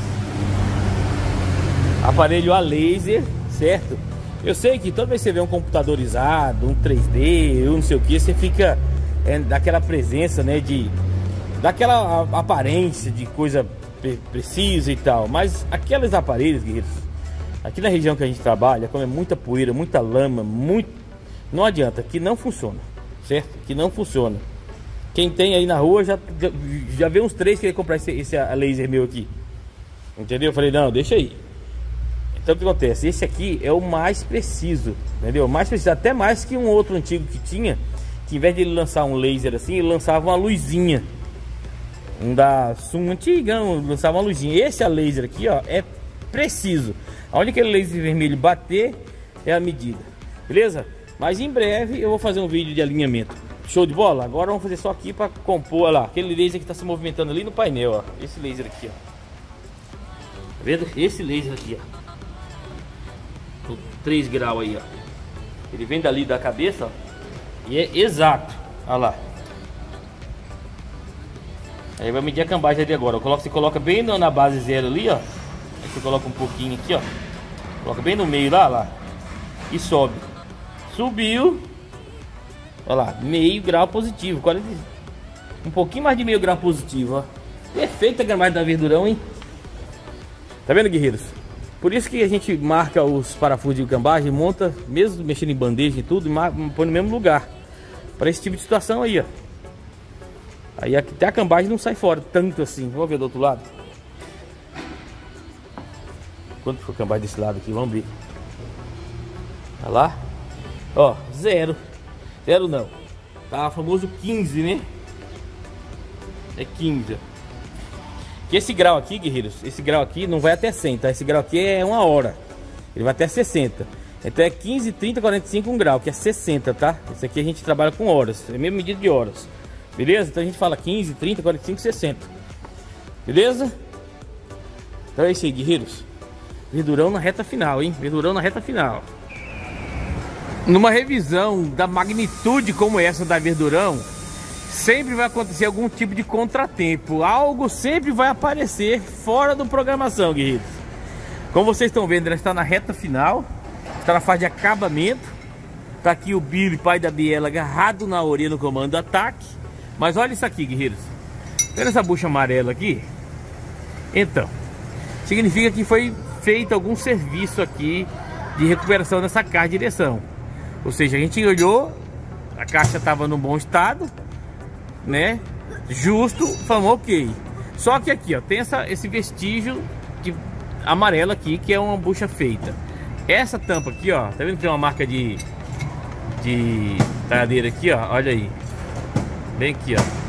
Aparelho a laser, certo? Eu sei que toda vez que você vê um computadorizado, um três D, um não sei o que, você fica é, daquela presença, né, de daquela aparência de coisa precisa e tal, mas aqueles aparelhos, guerreiros, aqui na região que a gente trabalha, como é muita poeira, muita lama, muito, não adianta, que não funciona, certo? Que não funciona. Quem tem aí na rua já, já, já vê uns três que ia comprar esse, esse laser meu aqui. Entendeu? Eu falei, não, deixa aí. Então o que acontece? Esse aqui é o mais preciso, entendeu? Mais preciso, até mais que um outro antigo que tinha, que em vez de ele lançar um laser assim, ele lançava uma luzinha. Um da Sum antigão, lançava uma luzinha. Esse a laser aqui, ó, é preciso. Aonde aquele laser vermelho bater é a medida, beleza? Mas em breve eu vou fazer um vídeo de alinhamento. Show de bola? Agora vamos fazer só aqui para compor, olha lá, aquele laser que está se movimentando ali no painel, ó. Esse laser aqui, ó. Tá vendo? Esse laser aqui, ó. três graus aí, ó. Ele vem dali da cabeça, ó, e é exato. Olha lá. Aí vai medir a cambagem ali agora. Coloca, você coloca bem na base zero ali, ó. Aí você coloca um pouquinho aqui, ó. Coloca bem no meio lá, lá. E sobe. Subiu. Olha lá, meio grau positivo. quarenta, um pouquinho mais de meio grau positivo, ó. Perfeita a gramagem da Verdurão, hein? Tá vendo, guerreiros? Por isso que a gente marca os parafusos de cambagem, monta, mesmo mexendo em bandeja e tudo, e põe no mesmo lugar. Para esse tipo de situação aí, ó. Aí aqui até a cambagem não sai fora tanto assim. Vamos ver do outro lado. Quanto foi a cambagem desse lado aqui? Vamos ver. Olha lá. Ó, zero. Zero não. Tá famoso quinze, né? É quinze, ó. Que esse grau aqui, guerreiros, esse grau aqui não vai até cem, tá? Esse grau aqui é uma hora. Ele vai até sessenta. Então é quinze, trinta, quarenta e cinco, um grau, que é sessenta, tá? Esse aqui a gente trabalha com horas, é a mesma medida de horas. Beleza? Então a gente fala quinze, trinta, quarenta e cinco, sessenta. Beleza? Então é isso aí, guerreiros. Verdurão na reta final, hein? Verdurão na reta final. Numa revisão da magnitude como essa da Verdurão, sempre vai acontecer algum tipo de contratempo. Algo sempre vai aparecer fora da programação, guerreiros. Como vocês estão vendo, ela está na reta final. Está na fase de acabamento. Está aqui o Billy, pai da Biela, agarrado na orelha no comando do ataque. Mas olha isso aqui, guerreiros. Vendo essa bucha amarela aqui? Então, significa que foi feito algum serviço aqui de recuperação dessa caixa de direção. Ou seja, a gente olhou, a caixa estava no bom estado, né? Justo, falou ok. Só que aqui, ó, tem essa, esse vestígio de amarelo aqui, que é uma bucha feita. Essa tampa aqui, ó, tá vendo que tem uma marca de de talhadeira aqui, ó, olha aí. Bem aqui, ó.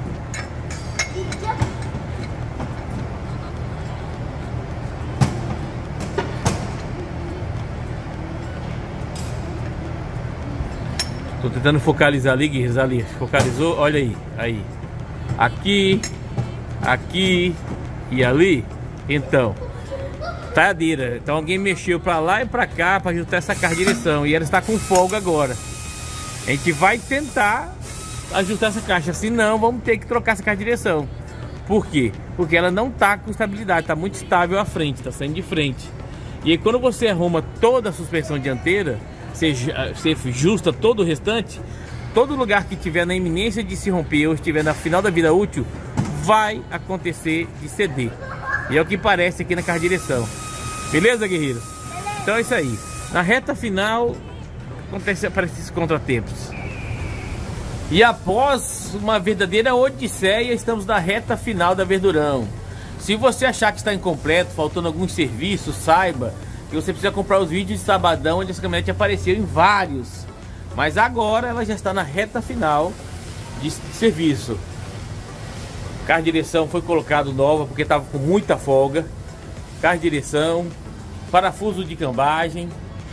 Tô tentando focalizar ali, guerreiros, ali. Focalizou, olha aí, aí. Aqui, aqui e ali. Então, talhadeira. Então alguém mexeu pra lá e pra cá pra ajustar essa caixa de direção. E ela está com folga agora. A gente vai tentar ajustar essa caixa. Se não, vamos ter que trocar essa caixa de direção. Por quê? Porque ela não tá com estabilidade. Tá muito estável à frente, tá saindo de frente. E aí quando você arruma toda a suspensão dianteira, Você, você ajusta todo o restante, todo lugar que tiver na iminência de se romper ou estiver na final da vida útil, vai acontecer de ceder. E é o que parece aqui na caixa de direção. Beleza, guerreiros? Então é isso aí. Na reta final, acontece, aparecem esses contratempos. E após uma verdadeira odisseia, estamos na reta final da Verdurão. Se você achar que está incompleto, faltando alguns serviços, saiba que você precisa comprar os vídeos de sabadão, onde essa caminhonete apareceu em vários. Mas agora ela já está na reta final de serviço. Carro de direção foi colocado nova porque estava com muita folga. Carro de direção, parafuso de cambagem,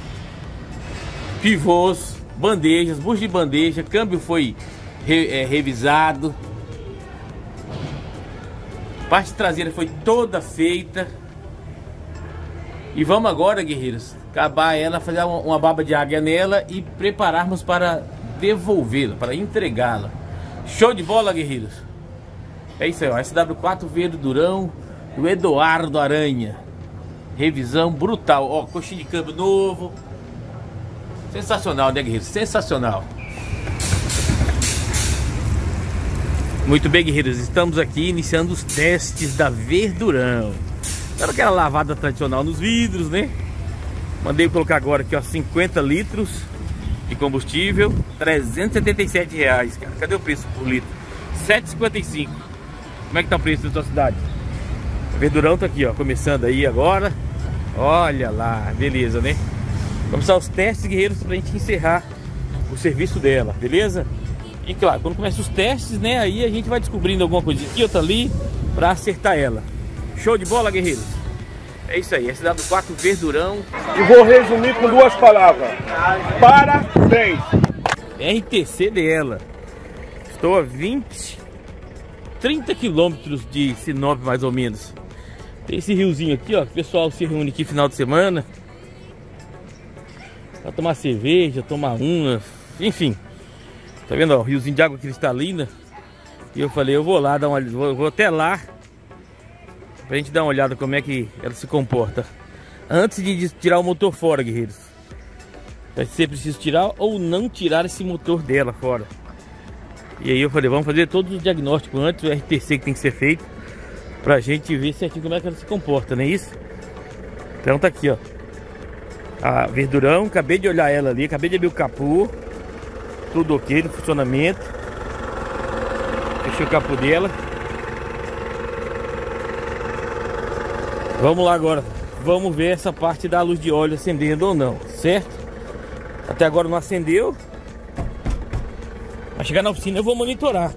pivôs, bandejas, bucho de bandeja, câmbio foi re, é, revisado. Parte traseira foi toda feita. E vamos agora, guerreiros, acabar ela, fazer uma, uma baba de águia nela e prepararmos para devolvê-la, para entregá-la. Show de bola, guerreiros? É isso aí, ó, S W quatro Verdurão do Eduardo Aranha. Revisão brutal, ó, coxinha de câmbio novo. Sensacional, né, guerreiros? Sensacional. Muito bem, guerreiros, estamos aqui iniciando os testes da Verdurão. Dando aquela lavada tradicional nos vidros, né? Mandei colocar agora aqui, ó, cinquenta litros de combustível, trezentos e setenta e sete reais, cara. Cadê o preço por litro? sete e cinquenta e cinco. Como é que tá o preço da sua cidade? O verdurão tá aqui, ó, começando aí agora. Olha lá, beleza, né? Vamos começar os testes, guerreiros, pra gente encerrar o serviço dela, beleza? E claro, quando começa os testes, né, aí a gente vai descobrindo alguma coisa aqui, outra ali, pra acertar ela. Show de bola, guerreiros? É isso aí, S W quatro Verdurão. E vou resumir com duas palavras: parabéns! R T C dela. Estou a vinte, trinta quilômetros de Sinop, mais ou menos. Tem esse riozinho aqui, ó, que o pessoal se reúne aqui final de semana pra tomar cerveja, tomar uma, enfim. Tá vendo, ó, o riozinho de água cristalina. E eu falei, eu vou lá dar uma, vou, vou até lá pra gente dar uma olhada como é que ela se comporta antes de tirar o motor fora, guerreiros. Vai ser preciso tirar ou não tirar esse motor dela fora. E aí eu falei, vamos fazer todos os diagnósticos antes, o R T C que tem que ser feito, pra gente ver certinho como é que ela se comporta, não é isso? Então tá aqui, ó, a Verdurão, acabei de olhar ela ali, acabei de abrir o capô. Tudo ok no funcionamento. Fechei o capô dela. Vamos lá agora. Vamos ver essa parte da luz de óleo acendendo ou não, certo? Até agora não acendeu. Vai chegar na oficina, eu vou monitorar.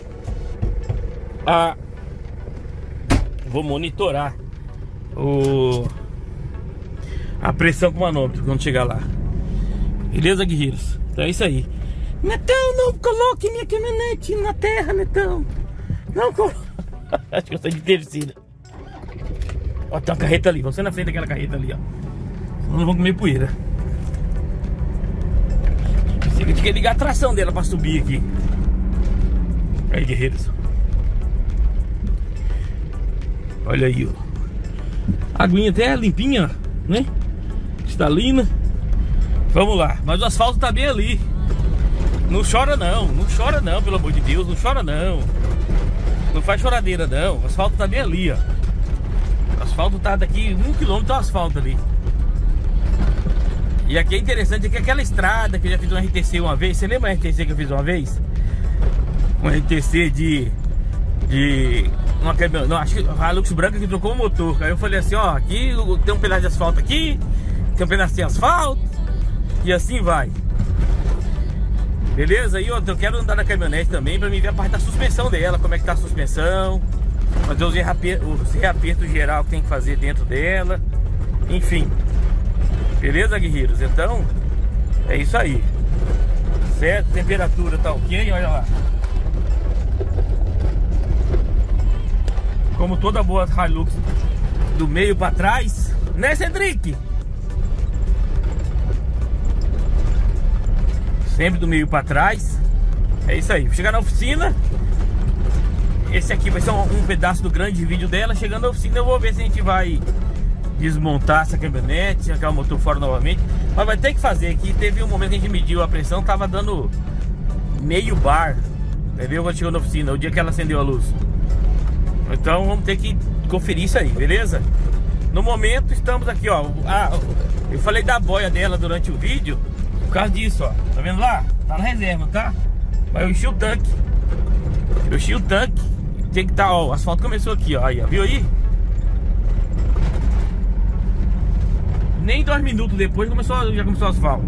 A... Vou monitorar o... a pressão com o manômetro quando chegar lá. Beleza, guerreiros? Então é isso aí. Netão, não coloque minha caminhonete na terra, Netão. Não coloque. Acho que eu sou de terceira. Ó, tem uma carreta ali. Você na frente daquela carreta ali, ó. Senão não vão comer poeira. Precisa de que ligar a tração dela pra subir aqui. Aí, guerreiros. Olha aí, ó. A aguinha até limpinha, né? Cristalina. Vamos lá. Mas o asfalto tá bem ali. Não chora não, não chora não, pelo amor de Deus, não chora não. Não faz choradeira não, o asfalto tá bem ali, ó. O asfalto tá daqui um quilômetro, o asfalto ali. E aqui é interessante, que aquela estrada que eu já fiz um R T C uma vez. Você lembra o R T C que eu fiz uma vez? Um R T C de... De... Uma caminhonete, não, acho que a Hilux branca que trocou o motor. Aí eu falei assim, ó, aqui tem um pedaço de asfalto aqui, tem um pedaço de asfalto, e assim vai. Beleza? E outra, eu quero andar na caminhonete também pra mim ver a parte da suspensão dela, como é que tá a suspensão, fazer os reapertos reaperto geral que tem que fazer dentro dela, enfim. Beleza, guerreiros? Então, é isso aí. Certo? Temperatura tá ok, olha lá. Como toda boa Hilux, do meio pra trás, né, Cedric? Sempre do meio para trás. É isso aí. Vou chegar na oficina. Esse aqui vai ser um, um pedaço do grande vídeo dela. Chegando na oficina eu vou ver se a gente vai desmontar essa caminhonete, arrancar o motor fora novamente. Mas vai ter que fazer aqui. Teve um momento que a gente mediu a pressão, tava dando meio bar. Entendeu? Quando chegou na oficina, o dia que ela acendeu a luz. Então vamos ter que conferir isso aí, beleza? No momento estamos aqui, ó. Ah, eu falei da boia dela durante o vídeo. Por causa disso, ó, tá vendo lá? Tá na reserva, tá? Mas eu enchi o tanque. Eu enchi o tanque. Tem que estar, ó, o asfalto começou aqui, ó. Aí, ó, viu aí? Nem dois minutos depois começou, já começou o asfalto.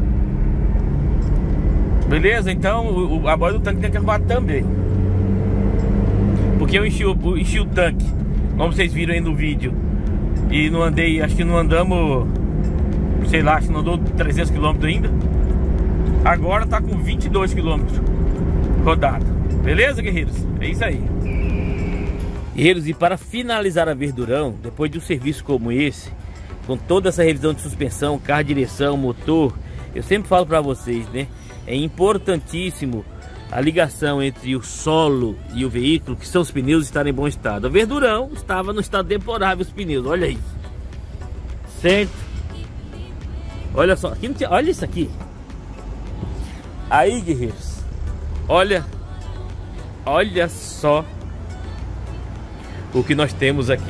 Beleza? Então o, a boia do tanque tem que arrumar também. Porque eu enchi o, enchi o tanque, como vocês viram aí no vídeo. E não andei, acho que não andamos, sei lá, acho que não andou trezentos quilômetros ainda. Agora tá com vinte e dois quilômetros rodado. Beleza, guerreiros? É isso aí. Guerreiros, e para finalizar a Verdurão, depois de um serviço como esse, com toda essa revisão de suspensão, carro, direção, motor, eu sempre falo para vocês, né? É importantíssimo a ligação entre o solo e o veículo, que são os pneus, estarem em bom estado. A Verdurão estava no estado deplorável, os pneus, olha aí. Certo? Olha só, aqui não tinha, olha isso aqui. Aí, guerreiros, olha, olha só o que nós temos aqui.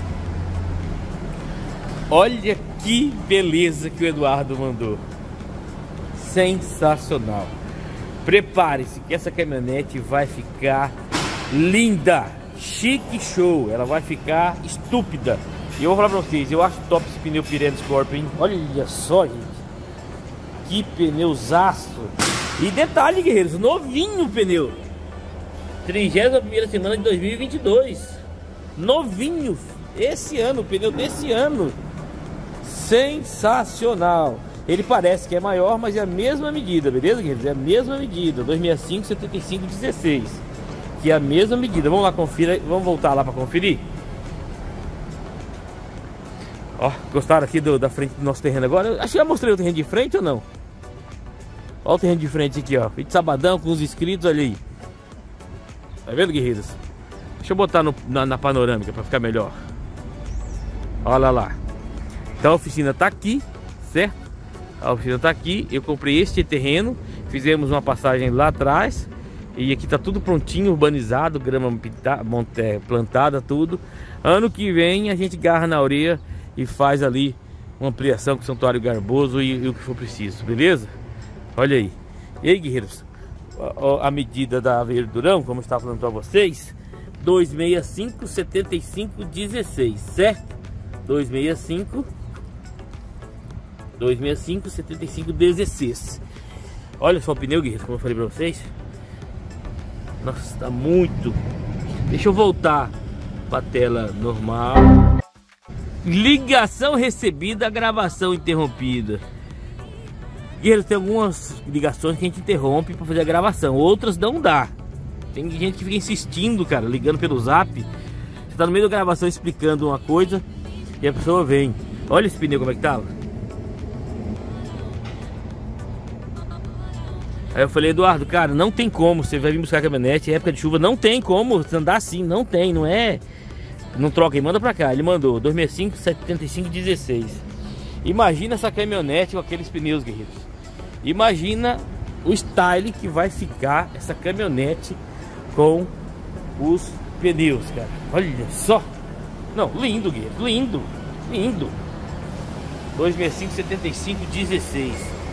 Olha que beleza que o Eduardo mandou. Sensacional. Prepare-se que essa caminhonete vai ficar linda, chique, show. Ela vai ficar estúpida. E eu vou falar pra vocês, eu acho top esse pneu Pirelli Scorpion, hein? Olha só, gente. Que pneuzaço. E detalhe, guerreiros, novinho o pneu. trigésima primeira semana de dois mil e vinte e dois. Novinho. Esse ano, o pneu desse ano. Sensacional. Ele parece que é maior, mas é a mesma medida, beleza, guerreiros? É a mesma medida, dois sessenta e cinco, setenta e cinco, dezesseis. Que é a mesma medida. Vamos lá, confira. Vamos voltar lá para conferir. Ó, gostaram aqui do, da frente do nosso terreno agora? Acho que já mostrei o terreno de frente ou não? Ó o terreno de frente aqui, ó. Feito sabadão com os inscritos, olha aí. Tá vendo, guerreiros? Deixa eu botar no, na, na panorâmica para ficar melhor. Olha lá. Então a oficina tá aqui, certo? A oficina tá aqui. Eu comprei este terreno. Fizemos uma passagem lá atrás. E aqui tá tudo prontinho, urbanizado. Grama pintada, plantada, tudo. Ano que vem a gente garra na orelha e faz ali uma ampliação com o Santuário Garboso e, e o que for preciso, beleza? Olha aí. E aí, guerreiros? A, a medida da Verdurão, como eu estava falando para vocês, dois sessenta e cinco, setenta e cinco, dezesseis, certo? dois sessenta e cinco, dois sessenta e cinco, setenta e cinco, dezesseis. Olha só o pneu, guerreiros, como eu falei para vocês. Nossa, tá muito. Deixa eu voltar para a tela normal. Ligação recebida, gravação interrompida. Guerreiro, tem algumas ligações que a gente interrompe para fazer a gravação, outras não dá. Tem gente que fica insistindo, cara, ligando pelo zap. Você tá no meio da gravação explicando uma coisa e a pessoa vem. Olha esse pneu como é que tava. Aí eu falei, Eduardo, cara, não tem como, você vai vir buscar a caminhonete, época de chuva, não tem como andar assim, não tem, não é... Não troca e manda pra cá. Ele mandou dois sessenta e cinco, setenta e cinco, dezesseis. Imagina essa caminhonete com aqueles pneus, guerreiros. Imagina o style que vai ficar essa caminhonete com os pneus, cara. Olha só. Não, lindo, guerreiro. Lindo. Lindo. dois sessenta e cinco, setenta e cinco, dezesseis.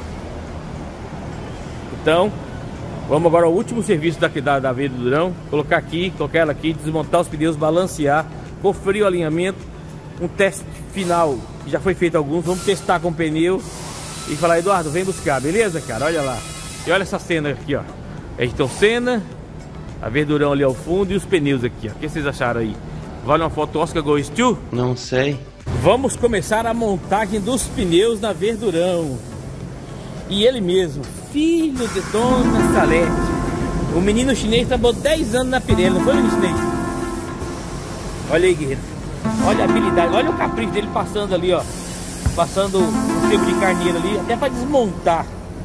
Então, vamos agora ao último serviço da, da, da Verdurão. Colocar aqui, colocar ela aqui, desmontar os pneus, balancear, conferir o alinhamento, um teste final que já foi feito alguns. Vamos testar com o pneu e falar, Eduardo, vem buscar, beleza, cara? Olha lá. E olha essa cena aqui, ó. Ayrton Senna, a Verdurão ali ao fundo e os pneus aqui, ó. O que vocês acharam aí? Vale uma foto Oscar Goes to? Não sei. Vamos começar a montagem dos pneus na Verdurão. E ele mesmo, filho de Dona Salete. O menino chinês trabalhou dez anos na Pirelli, não foi, menino chinês? Olha aí, guerreiro. Olha a habilidade, olha o capricho dele passando ali, ó. Passando o sebo de carneiro ali, até para desmontar.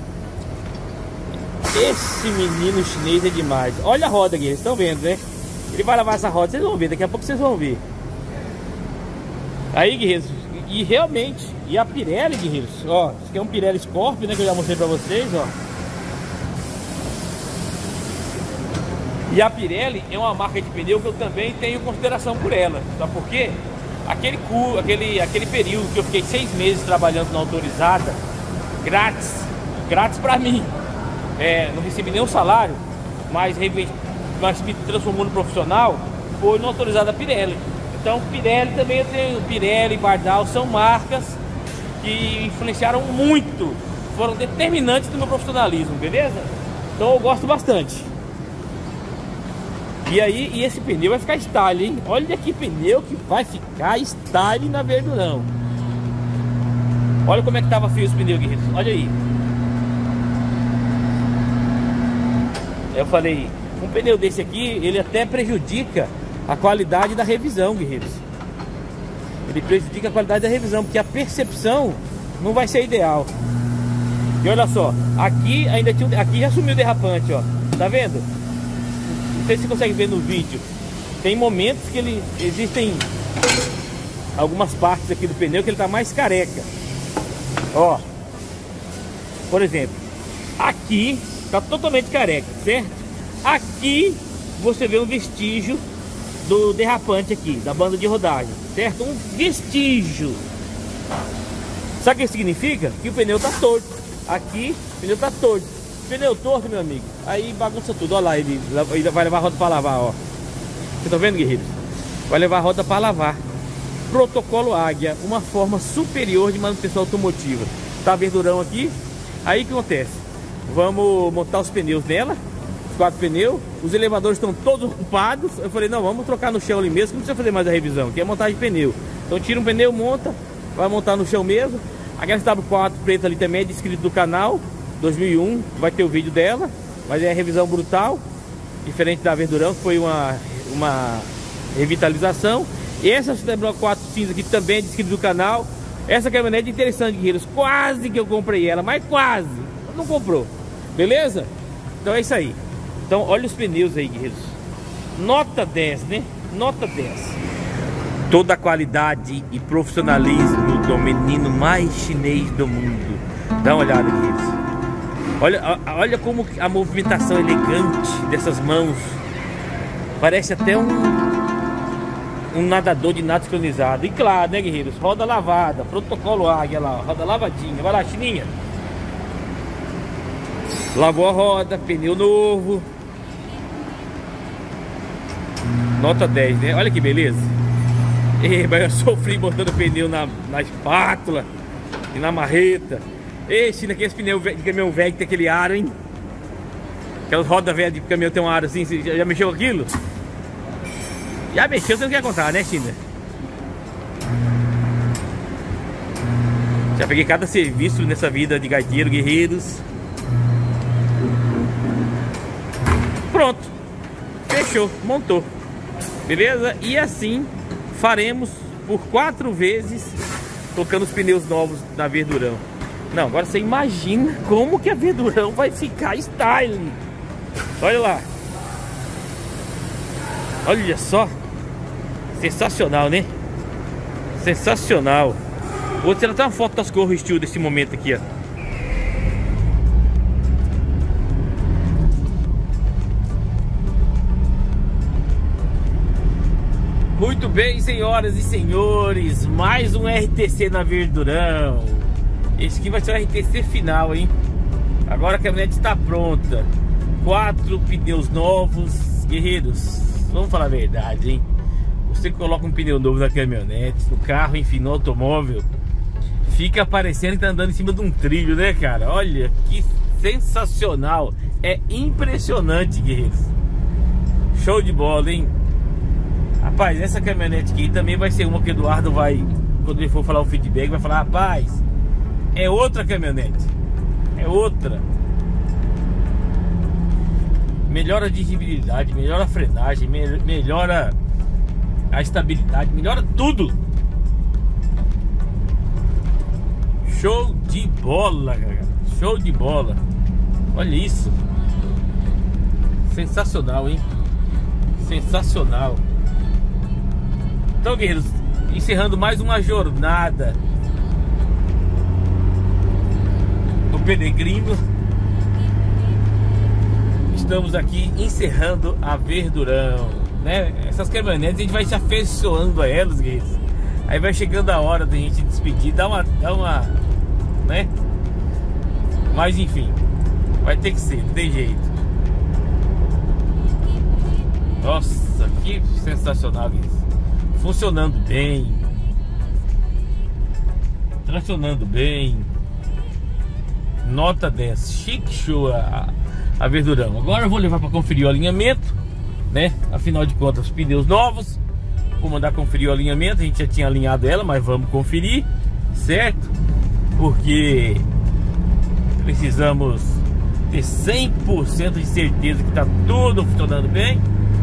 Esse menino chinês é demais. Olha a roda, guerreiro, estão vendo, né? Ele vai lavar essa roda, vocês vão ver, daqui a pouco vocês vão ver. Aí, guerreiros, e realmente, e a Pirelli, guerreiros, ó, esse aqui é um Pirelli Scorpion, né, que eu já mostrei pra vocês, ó. E a Pirelli é uma marca de pneu que eu também tenho consideração por ela. Sabe por quê? Aquele, cu, aquele, aquele período que eu fiquei seis meses trabalhando na autorizada, grátis, grátis pra mim. É, não recebi nenhum salário, mas, mas me transformou no profissional, foi no autorizada Pirelli. Então Pirelli também eu tenho, Pirelli, Bardal, são marcas que influenciaram muito, foram determinantes do meu profissionalismo, beleza? Então eu gosto bastante. E aí, e esse pneu vai ficar style, hein? Olha que pneu que vai ficar style na Verdurão. Olha como é que tava feio esse pneu, guerreiros. Olha aí. Eu falei, um pneu desse aqui, ele até prejudica a qualidade da revisão, guerreiros. Ele prejudica a qualidade da revisão, porque a percepção não vai ser ideal. E olha só, aqui ainda tinha, aqui já sumiu o derrapante, ó. Tá vendo? Não sei se você consegue ver no vídeo. Tem momentos que ele existem algumas partes aqui do pneu que ele tá mais careca. Ó, por exemplo, aqui tá totalmente careca, certo? Aqui você vê um vestígio do derrapante aqui, da banda de rodagem, certo? Um vestígio. Sabe o que significa? Que o pneu tá torto. Aqui o pneu tá torto. pneu torto, meu amigo, aí bagunça tudo. Olha lá, ele ainda vai levar a roda para lavar, ó. Vocês estão vendo, guerreiros? Vai levar a roda para lavar. Protocolo Águia, uma forma superior de manutenção automotiva. Tá verdurão aqui. Aí o que acontece? Vamos montar os pneus nela, os quatro pneus. Os elevadores estão todos ocupados. Eu falei, não, vamos trocar no chão ali mesmo, que não precisa fazer mais a revisão, que é montagem de pneu. Então tira um pneu, monta, vai montar no chão mesmo. A H S W quatro preta ali também é de inscrito do canal, dois mil e um, vai ter o vídeo dela. Mas é a revisão brutal, diferente da verdurão, que foi uma, uma revitalização. E essa W quatro cinza aqui também é de inscrito do canal. Essa caminhonete é interessante, guerreiros. Quase que eu comprei ela, mas quase não comprou. Beleza? Então é isso aí. Então olha os pneus aí, guerreiros. Nota dez, né? Nota dez. Toda a qualidade e profissionalismo do menino mais chinês do mundo. Dá uma olhada, guerreiros. Olha, olha como a movimentação elegante dessas mãos. Parece até um um nadador de nado sincronizado. E claro, né, guerreiros? Roda lavada, protocolo Águia lá, roda lavadinha. Vai lá, Chininha. Lavou a roda, pneu novo. Nota dez, né? Olha que beleza. Ei, mas eu sofri botando pneu na, na espátula e na marreta. Ei, China, aqueles pneus de caminhão velho que tem aquele aro, hein? Aquelas rodas velhas de caminhão tem um aro assim. Você já, já mexeu com aquilo? Já mexeu, você não quer contar, né, China? Já peguei cada serviço nessa vida de gaiteiro, guerreiros. Pronto. Fechou, montou. Beleza? E assim faremos por quatro vezes, colocando os pneus novos na verdurão. Não, agora você imagina como que a verdurão vai ficar style. Olha lá. Olha só. Sensacional, né? Sensacional. Vou tirar até uma foto das cores estilo desse momento aqui, ó. Muito bem, senhoras e senhores, mais um R T C na verdurão. Esse aqui vai ser o R T C final, hein? Agora a caminhonete está pronta. Quatro pneus novos. Guerreiros, vamos falar a verdade, hein? Você coloca um pneu novo na caminhonete, no carro, enfim, no automóvel, fica parecendo que tá andando em cima de um trilho, né, cara? Olha que sensacional. É impressionante, guerreiros. Show de bola, hein? Rapaz, essa caminhonete aqui também vai ser uma que o Eduardo vai, quando ele for falar o feedback, vai falar, rapaz, é outra caminhonete. É outra. Melhora a dirigibilidade, melhora a frenagem, me melhora a estabilidade, melhora tudo. Show de bola, galera. Show de bola. Olha isso. Sensacional, hein? Sensacional. Então, guerreiros, encerrando mais uma jornada do Peregrino. Estamos aqui encerrando a verdurão, né? Essas caminhonetes a gente vai se afeiçoando a elas, guerreiros. Aí vai chegando a hora da gente despedir, dá uma, dá uma, né? Mas enfim, vai ter que ser, não tem jeito. Nossa, que sensacional isso. Funcionando bem, tracionando bem. Nota dez, chique show a, a verdurão. Agora eu vou levar para conferir o alinhamento, né? Afinal de contas, os pneus novos. Vou mandar conferir o alinhamento. A gente já tinha alinhado ela, mas vamos conferir, certo? Porque precisamos ter cem por cento de certeza que está tudo funcionando bem.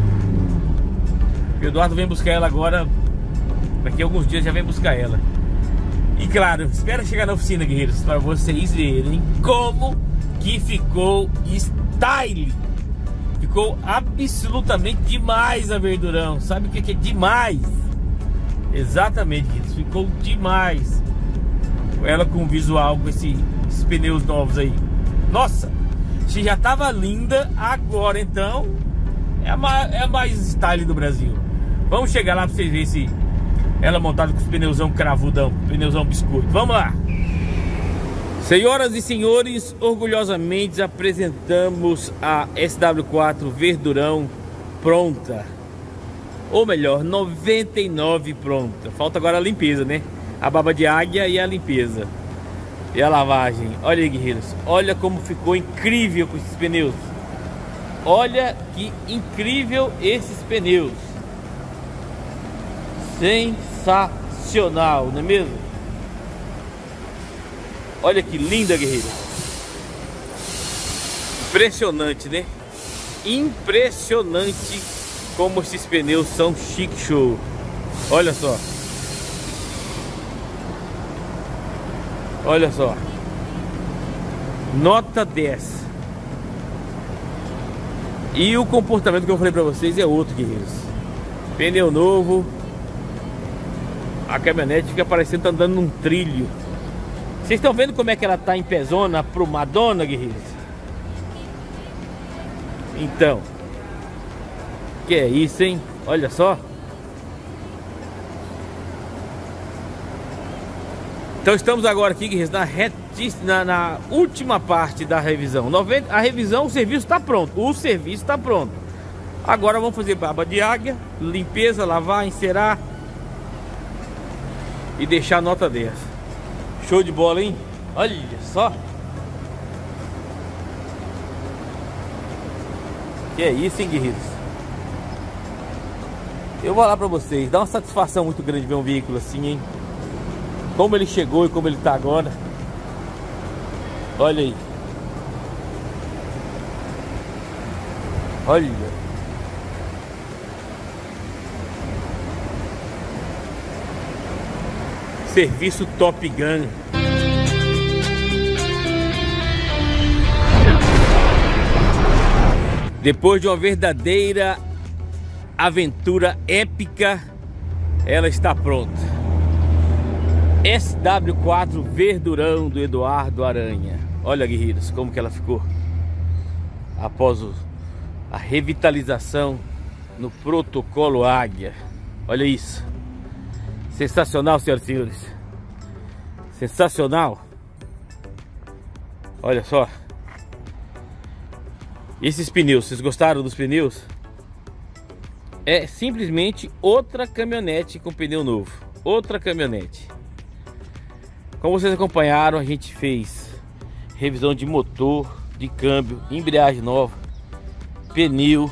O Eduardo vem buscar ela agora. Daqui a alguns dias já vem buscar ela. E claro, espera chegar na oficina, guerreiros, para vocês verem como que ficou style. Ficou absolutamente demais a verdurão. Sabe o que é demais? Exatamente, guerreiros, ficou demais. Ela com visual, com esse, esses pneus novos aí. Nossa, se já tava linda, agora então é a, mais, é a mais style do Brasil. Vamos chegar lá para vocês verem se ela montada com os pneuzão cravudão, pneuzão biscoito. Vamos lá. Senhoras e senhores, orgulhosamente apresentamos a S W quatro Verdurão pronta. Ou melhor, noventa e nove pronta. Falta agora a limpeza, né? A baba de águia e a limpeza. E a lavagem. Olha aí, guerreiros. Olha como ficou incrível com esses pneus. Olha que incrível esses pneus. Sensacional, não é mesmo? Olha que linda, guerreiro. Impressionante, né? Impressionante como esses pneus são chique show. Olha só. Olha só. Nota dez. E o comportamento que eu falei pra vocês é outro, guerreiros. Pneu novo. A caminhonete fica parecendo que tá andando num trilho. Vocês estão vendo como é que ela tá em pezona pro Madonna, guerreiros? Então, que é isso, hein? Olha só. Então estamos agora aqui, guerreiros, na, na, na última parte da revisão. noventa, a revisão, o serviço está pronto. O serviço está pronto. Agora vamos fazer baba de águia, limpeza, lavar, encerar e deixar nota dez. Show de bola, hein? Olha só. Que é isso, hein, guerreiros? Eu vou lá pra vocês. Dá uma satisfação muito grande ver um veículo assim, hein? Como ele chegou e como ele tá agora. Olha aí. Olha. Serviço Top Gun. Depois de uma verdadeira aventura épica, ela está pronta. S W quatro Verdurão do Eduardo Aranha. Olha, guerreiros, como que ela ficou após o, a revitalização no protocolo Águia. Olha isso. Sensacional, senhoras e senhores. Sensacional. Olha só. Esses pneus, vocês gostaram dos pneus? É simplesmente outra caminhonete com pneu novo. Outra caminhonete. Como vocês acompanharam, a gente fez revisão de motor, de câmbio, embreagem nova, pneu,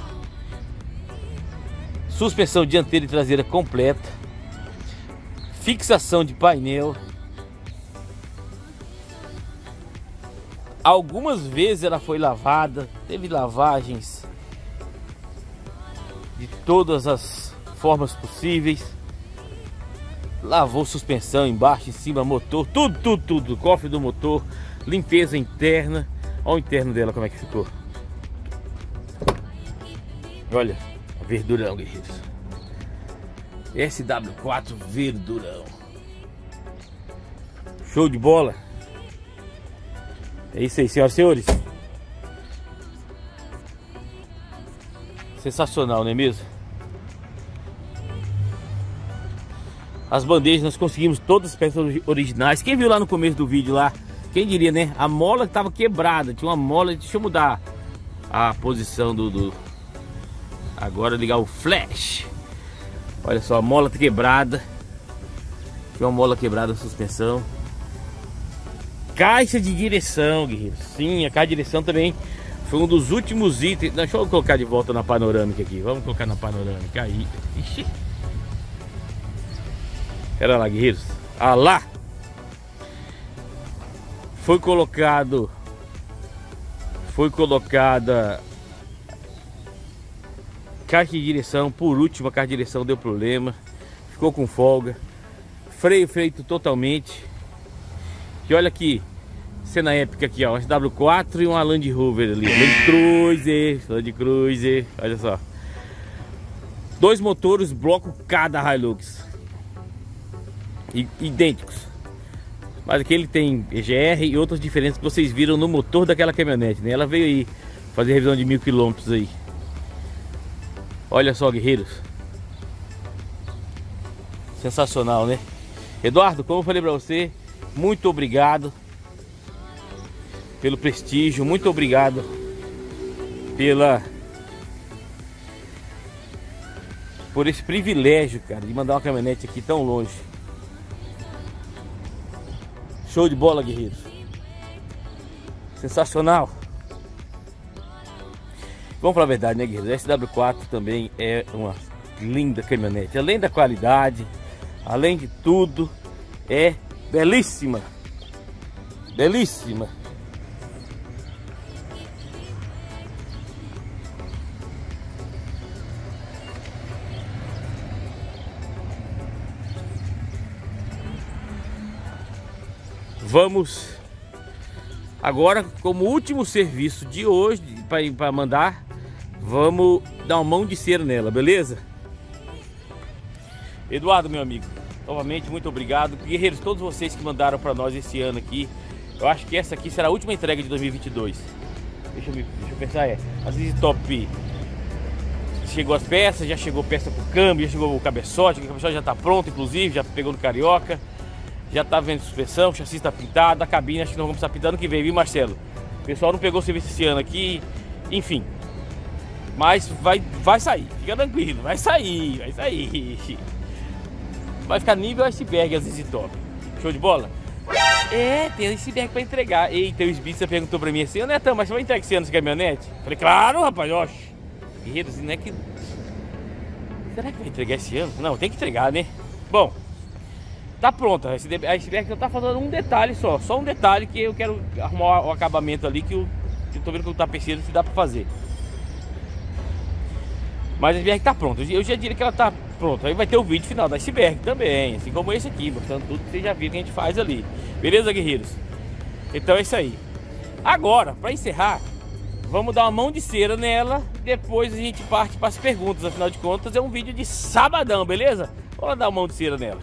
suspensão dianteira e traseira completa, fixação de painel. Algumas vezes ela foi lavada, teve lavagens de todas as formas possíveis. Lavou suspensão embaixo, em cima, motor, tudo, tudo, tudo. Cofre do motor, limpeza interna. Olha o interno dela como é que ficou. Olha, Verdurão, guerreiros. S W quatro Verdurão. Show de bola. É isso aí, senhoras e senhores. Sensacional, não é mesmo? As bandejas nós conseguimos todas as peças originais. Quem viu lá no começo do vídeo lá, quem diria, né? A mola estava quebrada, tinha uma mola. Deixa eu mudar a posição do, do... Agora ligar o flash. Olha só, a mola tá quebrada. Tinha uma mola quebrada na suspensão. Caixa de direção, guerreiros. Sim, a caixa de direção também foi um dos últimos itens. Deixa eu colocar de volta na panorâmica aqui. Vamos colocar na panorâmica aí. Ixi. Era lá, guerreiros. Ah lá. Foi colocado. Foi colocada caixa de direção. Por último, a caixa de direção deu problema. Ficou com folga. Freio feito totalmente. E olha aqui, cena épica aqui, ó, S W quatro e uma Land Rover ali, Land Cruiser, Land Cruiser, olha só. Dois motores, bloco cada Hilux, I idênticos. Mas aqui ele tem E G R e outras diferenças que vocês viram no motor daquela caminhonete, né? Ela veio aí fazer revisão de mil quilômetros aí. Olha só, guerreiros. Sensacional, né? Eduardo, como eu falei pra você, muito obrigado pelo prestígio, muito obrigado pela por esse privilégio, cara, de mandar uma caminhonete aqui tão longe. Show de bola, guerreiros. Sensacional. Vamos falar a verdade, né, guerreiros? A S W quatro também é uma linda caminhonete. Além da qualidade, além de tudo, é belíssima. Belíssima. Vamos agora, como último serviço de hoje, para mandar, vamos dar uma mão de cera nela, beleza? Eduardo, meu amigo, novamente muito obrigado. Guerreiros, todos vocês que mandaram para nós esse ano aqui, eu acho que essa aqui será a última entrega de dois mil e vinte e dois. Deixa eu, deixa eu pensar, é. Às vezes top chegou as peças, já chegou peça com câmbio, já chegou o cabeçote, o cabeçote já está pronto, inclusive, já pegou no Carioca. Já tá vendo suspensão, o chassi está pintado, a cabine acho que nós vamos estar pintando que vem, viu, Marcelo? O pessoal não pegou o serviço esse ano aqui, enfim. Mas vai, vai sair, fica tranquilo, vai sair, vai sair. Vai ficar nível iceberg as Easy Top. Show de bola? É, tem iceberg para entregar. Eita, o Sbitzer perguntou para mim assim, ô Netão, mas você vai entregar esse ano esse caminhonete? Falei, claro, rapaz, oxe. Guerreiros, não é que... Será que vai entregar esse ano? Não, tem que entregar, né? Bom... Tá pronta, a iceberg tá faltando um detalhe só, só um detalhe que eu quero arrumar o acabamento ali que eu, que eu tô vendo que o tapeceiro se dá pra fazer. Mas a iceberg tá pronta, eu já diria que ela tá pronta. Aí vai ter o vídeo final da iceberg também, assim como esse aqui, mostrando tudo que vocês já viram que a gente faz ali. Beleza, guerreiros? Então é isso aí. Agora, pra encerrar, vamos dar uma mão de cera nela, depois a gente parte para as perguntas, afinal de contas é um vídeo de sabadão, beleza? Vamos lá dar uma mão de cera nela.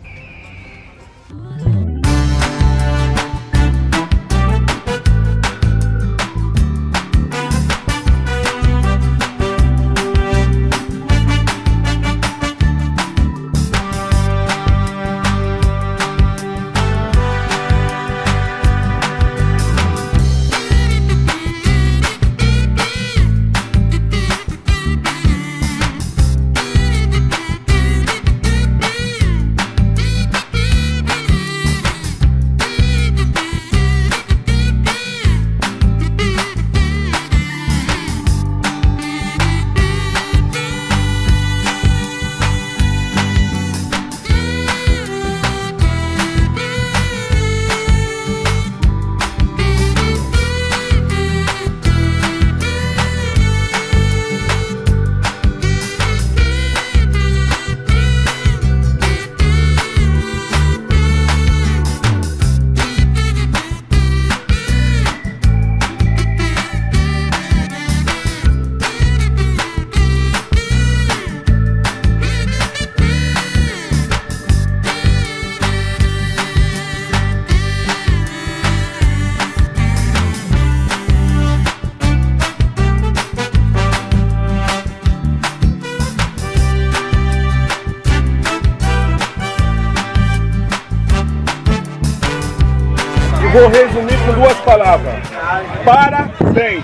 Vou resumir com duas palavras. Parabéns!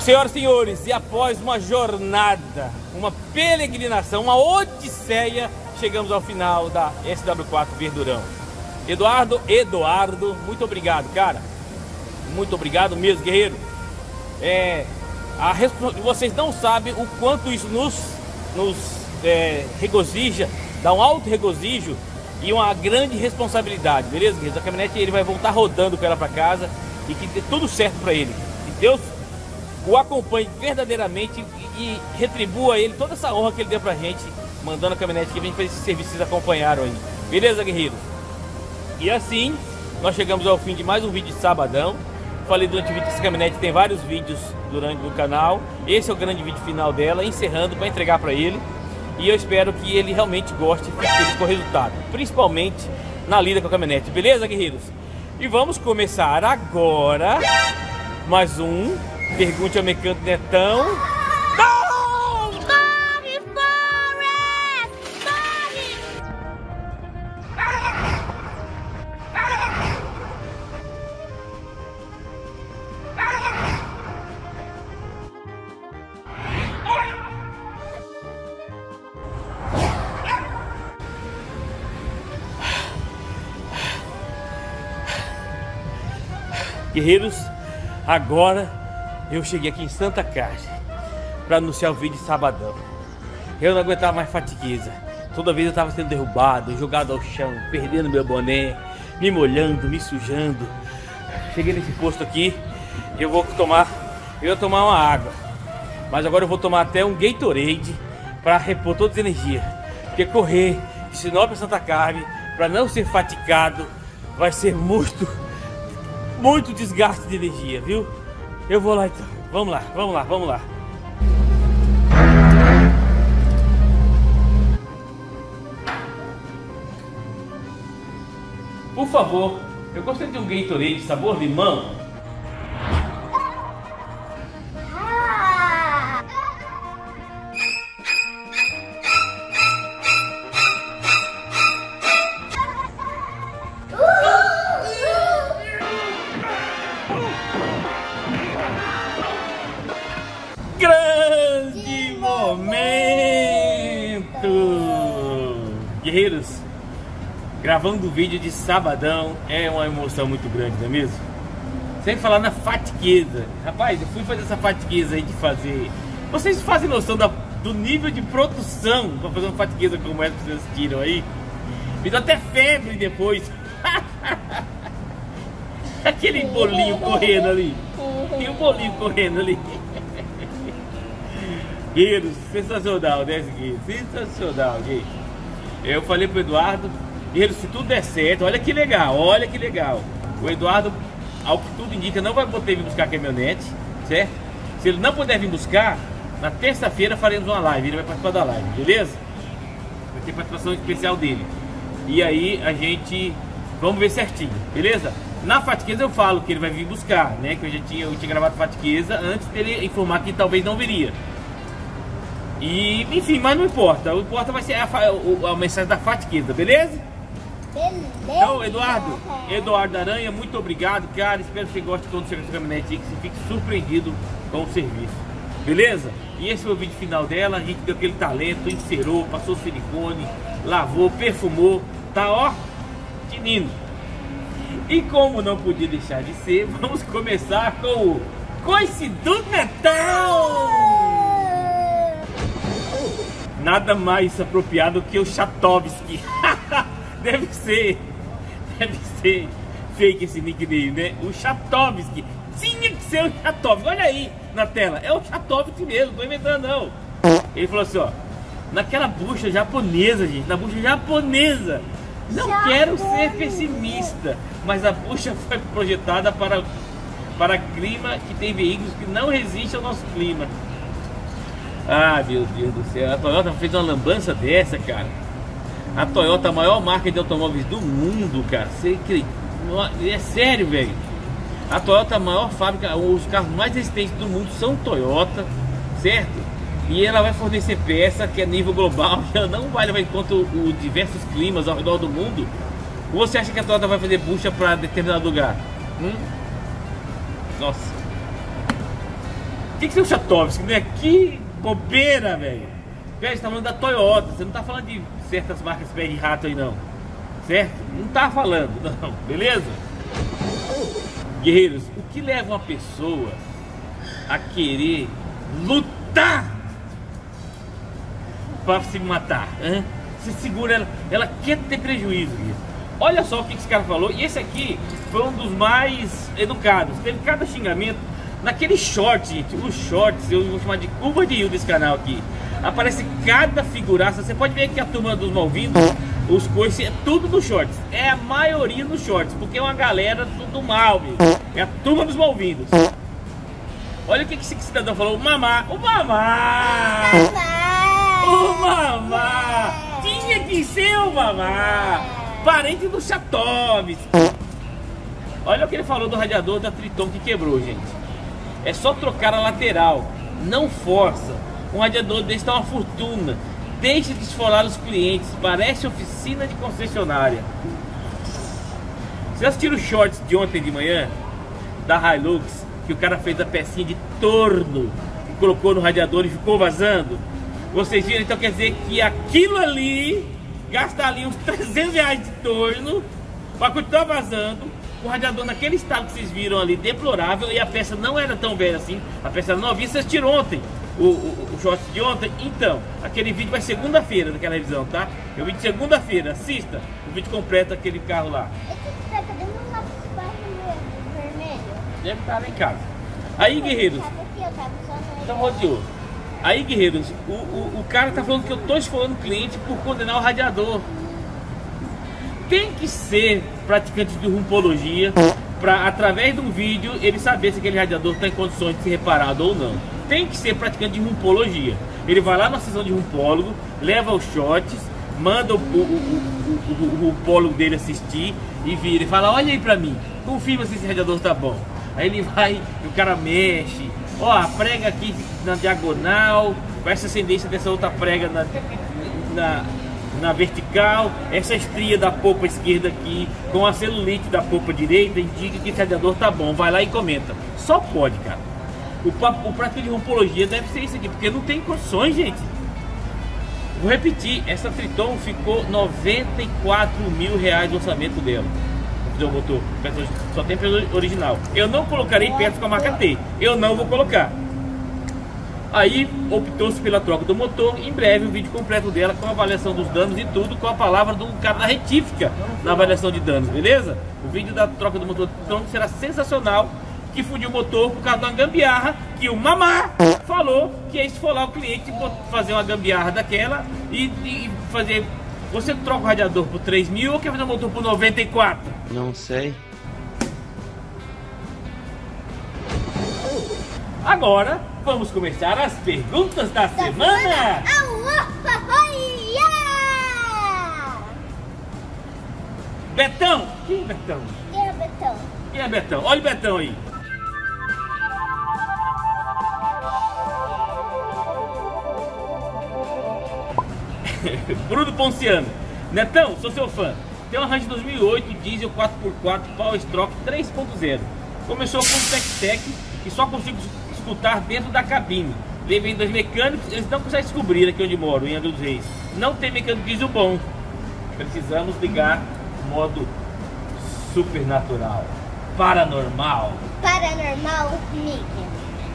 Senhoras e senhores, e após uma jornada, uma peregrinação, uma odisseia, chegamos ao final da S W quatro Verdurão. Eduardo, Eduardo, muito obrigado, cara. Muito obrigado mesmo, guerreiro. É, a, vocês não sabem o quanto isso nos, nos é, regozija, dá um alto regozijo e uma grande responsabilidade, beleza, guerreiro? A caminhonete ele vai voltar rodando com ela para casa e que dê tudo certo para ele. Que Deus o acompanhe verdadeiramente e, e retribua a ele toda essa honra que ele deu pra gente, mandando a caminhonete que vem para esses serviços que vocês acompanharam aí. Beleza, guerreiros? E assim, nós chegamos ao fim de mais um vídeo de sabadão. Falei durante o vídeo que essa caminhonete tem vários vídeos durante o canal. Esse é o grande vídeo final dela, encerrando para entregar para ele. E eu espero que ele realmente goste e fique feliz com o resultado, principalmente na lida com a caminhonete. Beleza, guerreiros? E vamos começar agora mais um Pergunte ao Mecânico Netão. Corre, Forrest! Corre! Guerreiros, agora eu cheguei aqui em Santa Casa para anunciar o vídeo de sabadão. Eu não aguentava mais fatigueza. Toda vez eu estava sendo derrubado, jogado ao chão, perdendo meu boné, me molhando, me sujando. Cheguei nesse posto aqui, eu vou tomar, eu vou tomar uma água. Mas agora eu vou tomar até um Gatorade para repor todas as energias. Porque correr de Sinop a Santa Carme para não ser fatigado vai ser muito, muito desgaste de energia, viu? Eu vou lá então. Vamos lá, vamos lá, vamos lá. Por favor, eu gostaria de um Gatorade sabor limão. Ah! Grande momento! Guerreiros, gravando o vídeo de sabadão é uma emoção muito grande, não é mesmo? Sem falar na fatigueza. Rapaz, eu fui fazer essa fatigueza aí de fazer... Vocês fazem noção da, do nível de produção para fazer uma fatigueza como essa que vocês tiram aí? Me deu até febre depois. Aquele bolinho correndo ali. E o bolinho correndo ali. Guerreiros, sensacional, né, Gui? Sensacional, gente. Eu falei pro Eduardo, Guerreiros, se tudo der certo, olha que legal, olha que legal. O Eduardo, ao que tudo indica, não vai poder vir buscar a caminhonete, certo? Se ele não puder vir buscar, na terça-feira faremos uma live, ele vai participar da live, beleza? Vai ter participação especial dele. E aí a gente, vamos ver certinho, beleza? Na Fatigueza eu falo que ele vai vir buscar, né? Que eu já tinha, eu tinha gravado Fatigueza antes dele informar que talvez não viria. E, enfim, mas não importa. O importa vai ser a, a, a mensagem da Fatigueza, beleza? Beleza. Então, Eduardo, Eduardo Aranha, muito obrigado, cara. Espero que você goste quando chegar essa caminhonete aí, que você fique surpreendido com o serviço. Beleza? E esse foi o vídeo final dela. A gente deu aquele talento, encerou, passou silicone, lavou, perfumou. Tá, ó, tinindo. E como não podia deixar de ser, vamos começar com o Coice do Netão! Nada mais apropriado que o Chatovski. Deve ser, deve ser fake esse nickname, né? O Chatovski. Tinha que ser o Chatovski. Olha aí na tela. É o Chatovski mesmo, não tô inventando não. Ele falou assim, ó. Naquela bucha japonesa, gente. Na bucha japonesa. Não Japonesa. Quero ser pessimista, mas a bucha foi projetada para, para clima que tem veículos que não resistem ao nosso clima. Ah, meu Deus do céu. A Toyota fez uma lambança dessa, cara. A Toyota, a maior marca de automóveis do mundo, cara. Você acredita? É sério, velho. A Toyota, a maior fábrica, os carros mais resistentes do mundo são Toyota, certo? E ela vai fornecer peça que é nível global, já não vai levar em conta os diversos climas ao redor do mundo. Ou você acha que a Toyota vai fazer bucha para determinado lugar? Hum? Nossa. Tem que ser o Chatovski, né? Que bobeira, velho. Velho, você tá falando da Toyota, você não tá falando de certas marcas pé de rato aí não. Certo? Não tá falando, não, beleza? Guerreiros, o que leva uma pessoa a querer lutar pra se matar? Hein? Você segura ela, ela quer ter prejuízo. Olha só o que esse cara falou, e esse aqui foi um dos mais educados. Teve cada xingamento naquele short, gente. Os shorts, eu vou chamar de curva de rio desse canal aqui. Aparece cada figuraça. Você pode ver que a turma dos malvindos, os coices, é tudo nos shorts. É a maioria nos shorts, porque é uma galera tudo mal, meu. É a turma dos malvindos. Olha o que esse cidadão falou. O mamá, o mamá, o mamá. Tinha que ser o mamá. Parente do Chatovski. Olha o que ele falou do radiador da Triton que quebrou, gente. É só trocar a lateral. Não força. Um radiador desse dá uma fortuna. Deixe de esfolar os clientes. Parece oficina de concessionária. Vocês assistiram os shorts de ontem de manhã? Da Hilux? Que o cara fez a pecinha de torno e colocou no radiador e ficou vazando. Vocês viram? Então quer dizer que aquilo ali gasta ali uns trezentos reais de torno para continuar vazando. O radiador naquele estado que vocês viram ali, deplorável. E a peça não era tão velha assim. A peça era novinha. Vocês assistiram ontem o, o, o short de ontem. Então, aquele vídeo vai segunda-feira daquela revisão, tá? Eu vi de segunda-feira. Assista o vídeo completo daquele carro lá. Deve estar lá em casa. Aí, guerreiros, então rodeou. Aí, guerreiros, o, o, o cara tá falando que eu tô esfolando o cliente por condenar o radiador. Tem que ser praticante de rumpologia para, através de um vídeo, ele saber se aquele radiador está em condições de ser reparado ou não. Tem que ser praticante de rumpologia. Ele vai lá na sessão de rumpólogo, leva os shots, manda o, o, o, o, o rumpólogo dele assistir e vira e fala: olha aí pra mim, confirma se esse radiador tá bom. Aí ele vai, o cara mexe, ó, a prega aqui na diagonal, com essa ascendência dessa outra prega na, na, na vertical, essa estria da polpa esquerda aqui, com a celulite da polpa direita, indica que esse radiador tá bom. Vai lá e comenta. Só pode, cara. O, o prático de rumpologia deve ser isso aqui, porque não tem condições, gente. Vou repetir, essa Triton ficou noventa e quatro mil reais no orçamento dela. Do motor, só tem peso original. Eu não colocarei peças com a marca T. Eu não vou colocar. Aí optou-se pela troca do motor. Em breve o vídeo completo dela com a avaliação dos danos e tudo, com a palavra do cara da retífica na avaliação de danos, beleza? O vídeo da troca do motor então será sensacional. Que fundiu o motor por causa de uma gambiarra que o mamá falou que é esfolar o cliente, fazer uma gambiarra daquela e, e fazer. Você troca o radiador por três mil ou quer fazer o motor por noventa e quatro? Não sei. Agora vamos começar as perguntas da, da semana. semana. Betão! Quem é Betão? Quem é Betão? Quem é Betão? Olha o Betão aí. Bruno Ponciano. Netão, sou seu fã. Tem uma Range dois mil e oito diesel quatro por quatro Power Stroke três ponto zero. Começou com um Tec-Tec e só consigo escutar dentro da cabine. Levei dois mecânicos, eles não conseguem descobrir aqui onde moro, em Angra dos Reis. Não tem mecânico diesel bom. Precisamos ligar o modo supernatural, paranormal. Paranormal Media.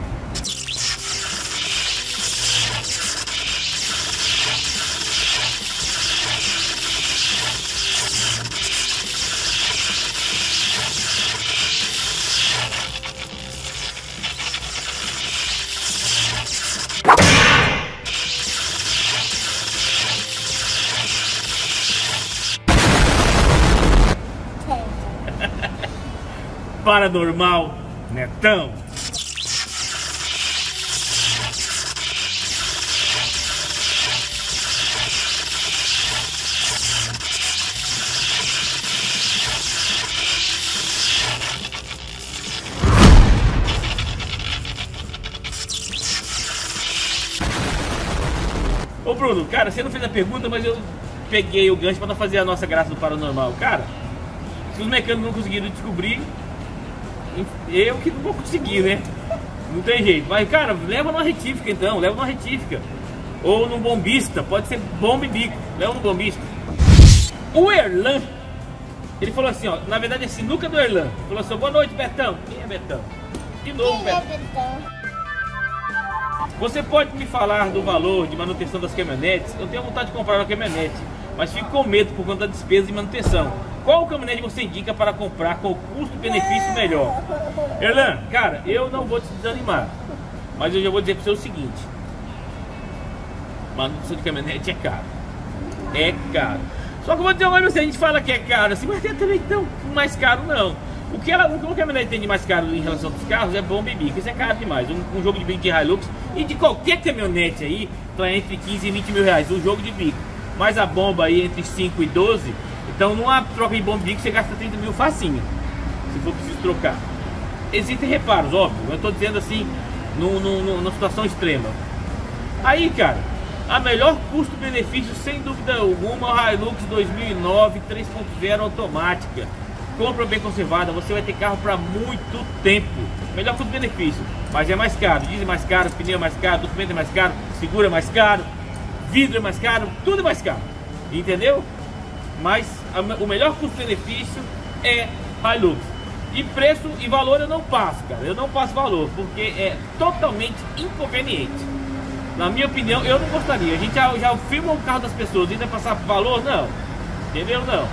Paranormal Netão. Ô Bruno, cara, você não fez a pergunta, mas eu peguei o gancho para fazer a nossa graça do paranormal. Cara, se os mecânicos não conseguiram descobrir, eu que não vou conseguir, né? Não tem jeito. Mas, cara, leva numa retífica então, leva numa retífica. Ou num bombista, pode ser bomba e bico. Leva no bombista. O Erlan, ele falou assim, ó, na verdade é sinuca do Erlan. Ele falou assim, boa noite, Betão. Quem é Betão? De novo, Quem é Betão. Betão? Você pode me falar do valor de manutenção das caminhonetes? Eu tenho vontade de comprar uma caminhonete, mas fico com medo por conta da despesa de manutenção. Qual caminhonete você indica para comprar com custo-benefício melhor? Erlan, cara, eu não vou te desanimar, mas eu já vou dizer para você o seguinte: manutenção de caminhonete é caro. É caro. Só que eu vou dizer uma coisa, a gente fala que é caro assim, mas tem também tão mais caro não. O que, ela, o que a caminhonete tem de mais caro em relação aos carros é bomba e bico. Isso é caro demais. Um, um jogo de bico de Hilux e de qualquer caminhonete aí, então é entre quinze e vinte mil reais. Um jogo de bico. Mas a bomba aí entre cinco e doze. Então numa troca de bomba e bico você gasta trinta mil facinho. Se for preciso trocar. Existem reparos, óbvio. Eu estou dizendo assim, no, no, no, numa situação extrema. Aí, cara, a melhor custo-benefício, sem dúvida alguma, a Hilux dois mil e nove três ponto zero automática. Compra bem conservada, você vai ter carro para muito tempo. Melhor custo-benefício, mas é mais caro. Diesel é mais caro, pneu é mais caro, documento é mais caro, seguro é mais caro, vidro é mais caro, tudo é mais caro. Entendeu? Mas a, o melhor custo-benefício é Hilux. E preço e valor eu não passo, cara. Eu não passo valor, porque é totalmente inconveniente. Na minha opinião, eu não gostaria. A gente já, já filma o carro das pessoas e ainda passar valor? Não. Entendeu? Não.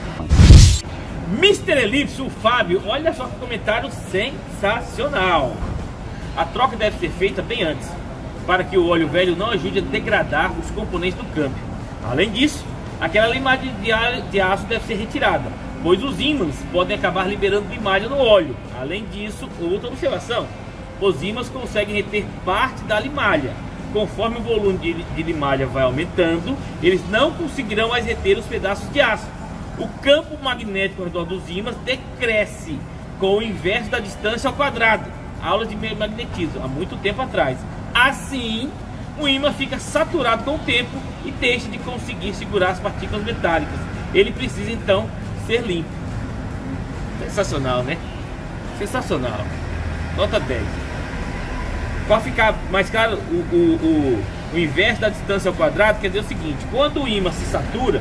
mister Elipse, o Fábio, olha só que comentário sensacional. A troca deve ser feita bem antes, para que o óleo velho não ajude a degradar os componentes do câmbio. Além disso, aquela limalha de aço deve ser retirada, pois os ímãs podem acabar liberando limalha no óleo. Além disso, outra observação: os ímãs conseguem reter parte da limalha. Conforme o volume de, de limalha vai aumentando, eles não conseguirão mais reter os pedaços de aço. O campo magnético ao redor dos ímãs decresce com o inverso da distância ao quadrado. Aula de magnetismo há muito tempo atrás. Assim, o ímã fica saturado com o tempo e deixa de conseguir segurar as partículas metálicas. Ele precisa então ser limpo. Sensacional, né? Sensacional. Nota dez. Para ficar mais claro, o, o, o, o inverso da distância ao quadrado quer dizer o seguinte: quando o ímã se satura,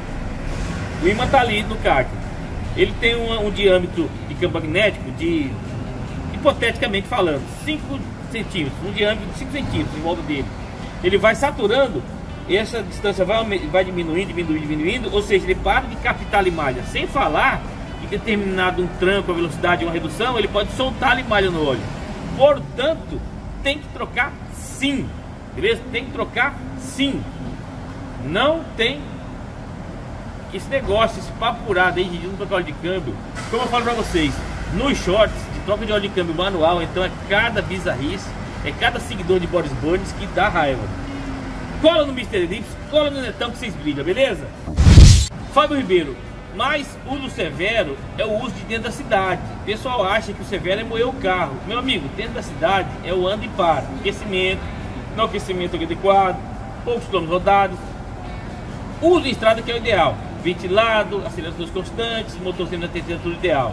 o ímã está ali no cárter. Ele tem um, um diâmetro de campo magnético de, hipoteticamente falando, cinco centímetros, um diâmetro de cinco centímetros em volta dele. Ele vai saturando, essa distância vai, vai diminuindo, diminuindo, diminuindo, ou seja, ele para de captar a limalha. Sem falar que determinado um tranco, a velocidade, uma redução, ele pode soltar a limalha no óleo. Portanto, tem que trocar sim, beleza? Tem que trocar sim. Não tem esse negócio, esse papo furado aí de não trocar óleo de câmbio. Como eu falo pra vocês, nos shorts de troca de óleo de câmbio manual, então é cada bizarrice, é cada seguidor de Boris Burns que dá raiva. Cola no mister Elipse, cola no Netão que vocês brilham, beleza? Fábio Ribeiro, mas uso severo é o uso de dentro da cidade. O pessoal acha que o severo é moer o carro. Meu amigo, dentro da cidade é o anda e para. Aquecimento, não aquecimento adequado, poucos quilômetros rodados. Uso em estrada que é o ideal. Ventilado, acelerações constantes, motor sendo a temperatura ideal.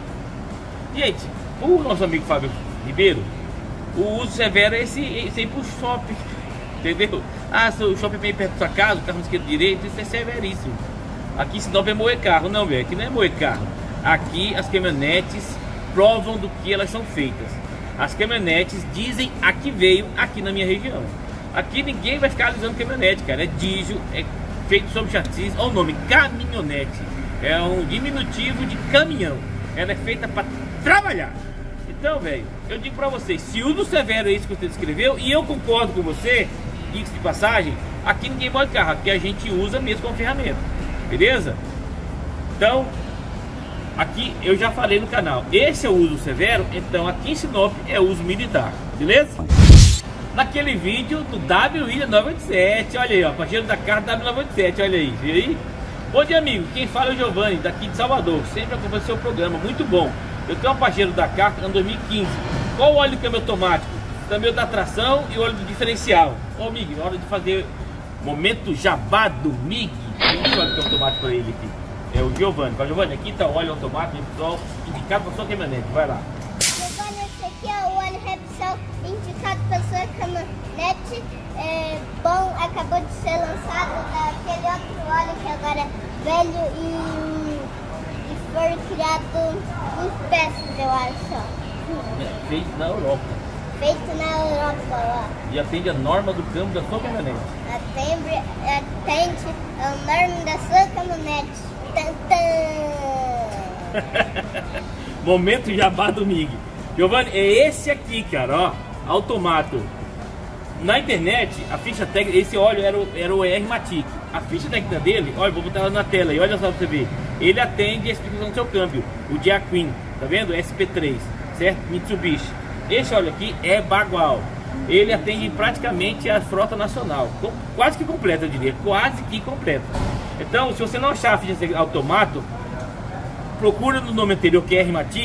Gente, o nosso amigo Fábio Ribeiro, o uso severo é esse, esse aí pro shopping. Entendeu? Ah, se o shopping é bem perto da sua casa, o carro não esquerdo direito, isso é severíssimo. Aqui Sinop é moer carro, não, velho, aqui não é moer carro. Aqui as caminhonetes provam do que elas são feitas. As caminhonetes dizem a que veio aqui na minha região. Aqui ninguém vai ficar alisando caminhonete, cara. É diesel, é feito sob chassi, olha o nome, caminhonete. É um diminutivo de caminhão. Ela é feita para trabalhar. Então, velho, eu digo pra vocês, se uso severo é isso que você descreveu, e eu concordo com você, diga de passagem, aqui ninguém moe carro, aqui a gente usa mesmo como ferramenta. Beleza? Então, aqui eu já falei no canal, esse é o uso severo, então aqui em Sinop é uso militar, beleza? Naquele vídeo do W William nove oito sete, olha aí, ó, parceiro da carta W nove oito sete, olha aí, viu aí? Bom dia, amigo, quem fala é o Giovanni, daqui de Salvador, sempre acompanha o seu programa, muito bom. Eu tenho um parceiro da carta ano dois mil e quinze, qual o óleo do câmbio automático? Também o da tração e o óleo do diferencial. Ô, amigo, na hora de fazer momento jabá do M I G, tem um óleo automático para ele aqui. É o Giovanni. Fala, Giovanni, aqui tá o óleo automático, pessoal, indicado para sua caminhonete. Vai lá. Giovanni, esse aqui é o óleo Repsol agora velho e, e foi criado em peças, eu acho. É feito na Europa. Feito na Europa, ó. E atende a norma do câmbio da sua caminhonete. Atende, atende a norma da sua caminhonete. Tantã. Momento jabá do Mig. Giovanni, é esse aqui, cara, ó. Automato. Na internet, a ficha técnica, esse óleo era o, era o R-Matic. A ficha técnica dele, olha, vou botar ela na tela aí, olha só pra você ver. Ele atende a explicação do seu câmbio. O Diaquin, tá vendo? S P três, certo? Mitsubishi. Esse óleo aqui é bagual. Ele atende praticamente a frota nacional. Quase que completa, eu diria. Quase que completa. Então, se você não achar a ficha técnica automato, procura no nome anterior, que é R-Matic,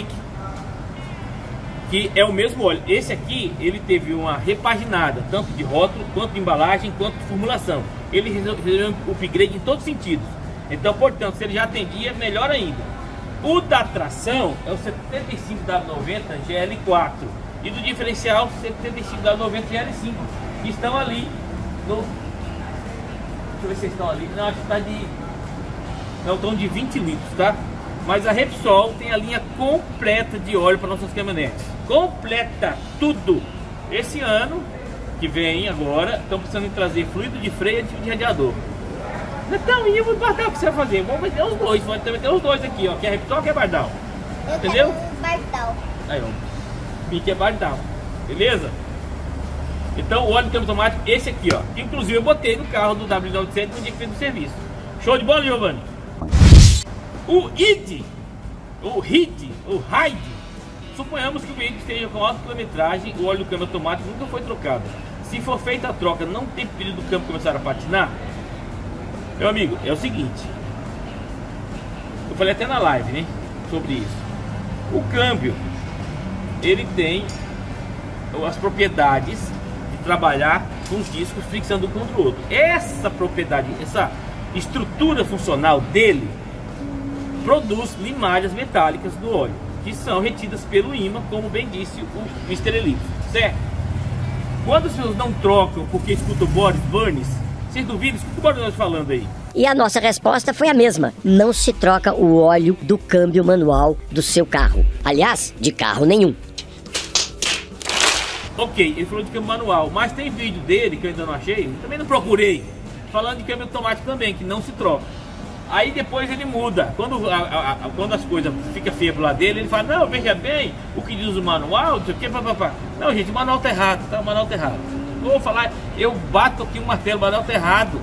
que é o mesmo óleo. Esse aqui, ele teve uma repaginada, tanto de rótulo, quanto de embalagem, quanto de formulação. Ele recebeu um upgrade em todos os sentidos. Então, portanto, se ele já atendia, melhor ainda. O da tração é o setenta e cinco W noventa G L quatro. E do diferencial, setenta e cinco W noventa G L cinco. Que estão ali no... Deixa eu ver se vocês estão ali. Não, acho que está de... Não, estão de vinte litros, tá? Mas a Repsol tem a linha completa de óleo para nossas caminhonetes. Completa, tudo. Esse ano, que vem agora, estão precisando de trazer fluido de freio e tipo de radiador. Então, e eu vou guardar o que você vai fazer? Vamos meter os dois, vamos meter os dois aqui, ó. Que é Repsol, que é Bardal. Eu entendeu? quero um Bardal. Aí, ó. Pique é Bardal. Beleza? Então, o óleo de câmbio automático, esse aqui, ó. Que inclusive eu botei no carro do W noventa e sete no dia que fez o serviço. Show de bola, Giovanni? O I D, o R I D, o R I D, suponhamos que o veículo esteja com alta quilometragem, o óleo do câmbio automático nunca foi trocado. Se for feita a troca, não tem período do câmbio começar a patinar? Meu amigo, é o seguinte, eu falei até na live, né, sobre isso. O câmbio, ele tem as propriedades de trabalhar com os discos fixando um contra o outro. Essa propriedade, essa estrutura funcional dele produz limalhas metálicas do óleo, que são retidas pelo ímã, como bem disse o mister Elipse, certo? Quando as pessoas não trocam porque escutam o Boris Burns, vocês duvidam? Escuta o Boris Burns falando aí. E a nossa resposta foi a mesma: não se troca o óleo do câmbio manual do seu carro. Aliás, de carro nenhum. Ok, ele falou de câmbio manual, mas tem vídeo dele que eu ainda não achei, também não procurei, falando de câmbio automático também, que não se troca. Aí depois ele muda. Quando, a, a, a, quando as coisas ficam feias pro lado dele, ele fala, não, veja bem o que diz o manual, não sei o que, papapá. Não, gente, o manual tá errado, tá? O manual tá errado. Vou falar, eu bato aqui o martelo, o manual tá errado.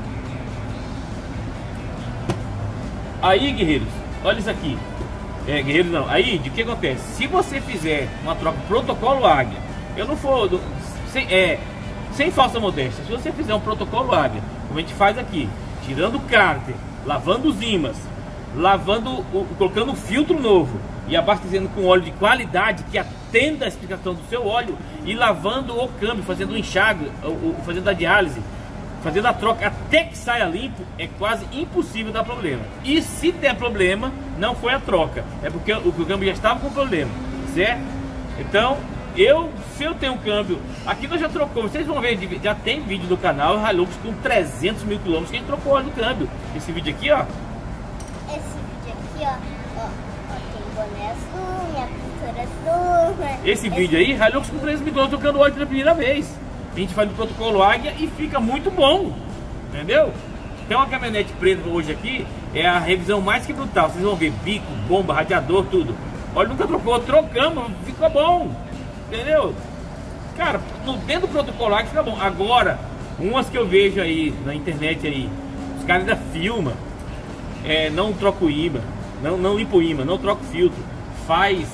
Aí, guerreiros, olha isso aqui. É, guerreiros não. Aí, de que acontece? Se você fizer uma troca protocolo Águia, eu não for... Do, sem, é, sem falsa modéstia, se você fizer um protocolo Águia, como a gente faz aqui, tirando o cárter, lavando os ímãs, lavando, o, colocando um filtro novo e abastecendo com óleo de qualidade que atenda a explicação do seu óleo e lavando o câmbio, fazendo o enxágue, o, o, fazendo a diálise, fazendo a troca até que saia limpo, é quase impossível dar problema. E se der problema, não foi a troca, é porque o, o câmbio já estava com problema, certo? Então, eu, se eu tenho um câmbio, aqui nós já trocou, vocês vão ver, já tem vídeo do canal, Hilux com trezentos mil quilômetros, que a gente trocou óleo do câmbio. Esse vídeo aqui, ó. Esse vídeo aqui, ó, ó, ó tem boné azul, minha pintura azul. Esse, Esse vídeo aí, Hilux com trezentos mil quilômetros trocando óleo pela primeira vez. A gente faz no protocolo Águia e fica muito bom, entendeu? Tem uma caminhonete preta hoje aqui, é a revisão mais que brutal. Vocês vão ver bico, bomba, radiador, tudo. Óleo nunca trocou, trocamos, ficou bom. Entendeu? Cara, no, dentro do protocolo Águia fica bom. Agora, umas que eu vejo aí na internet aí, os caras ainda filmam, é, não troca o ímã, não, não limpa o ímã, não troca o filtro, faz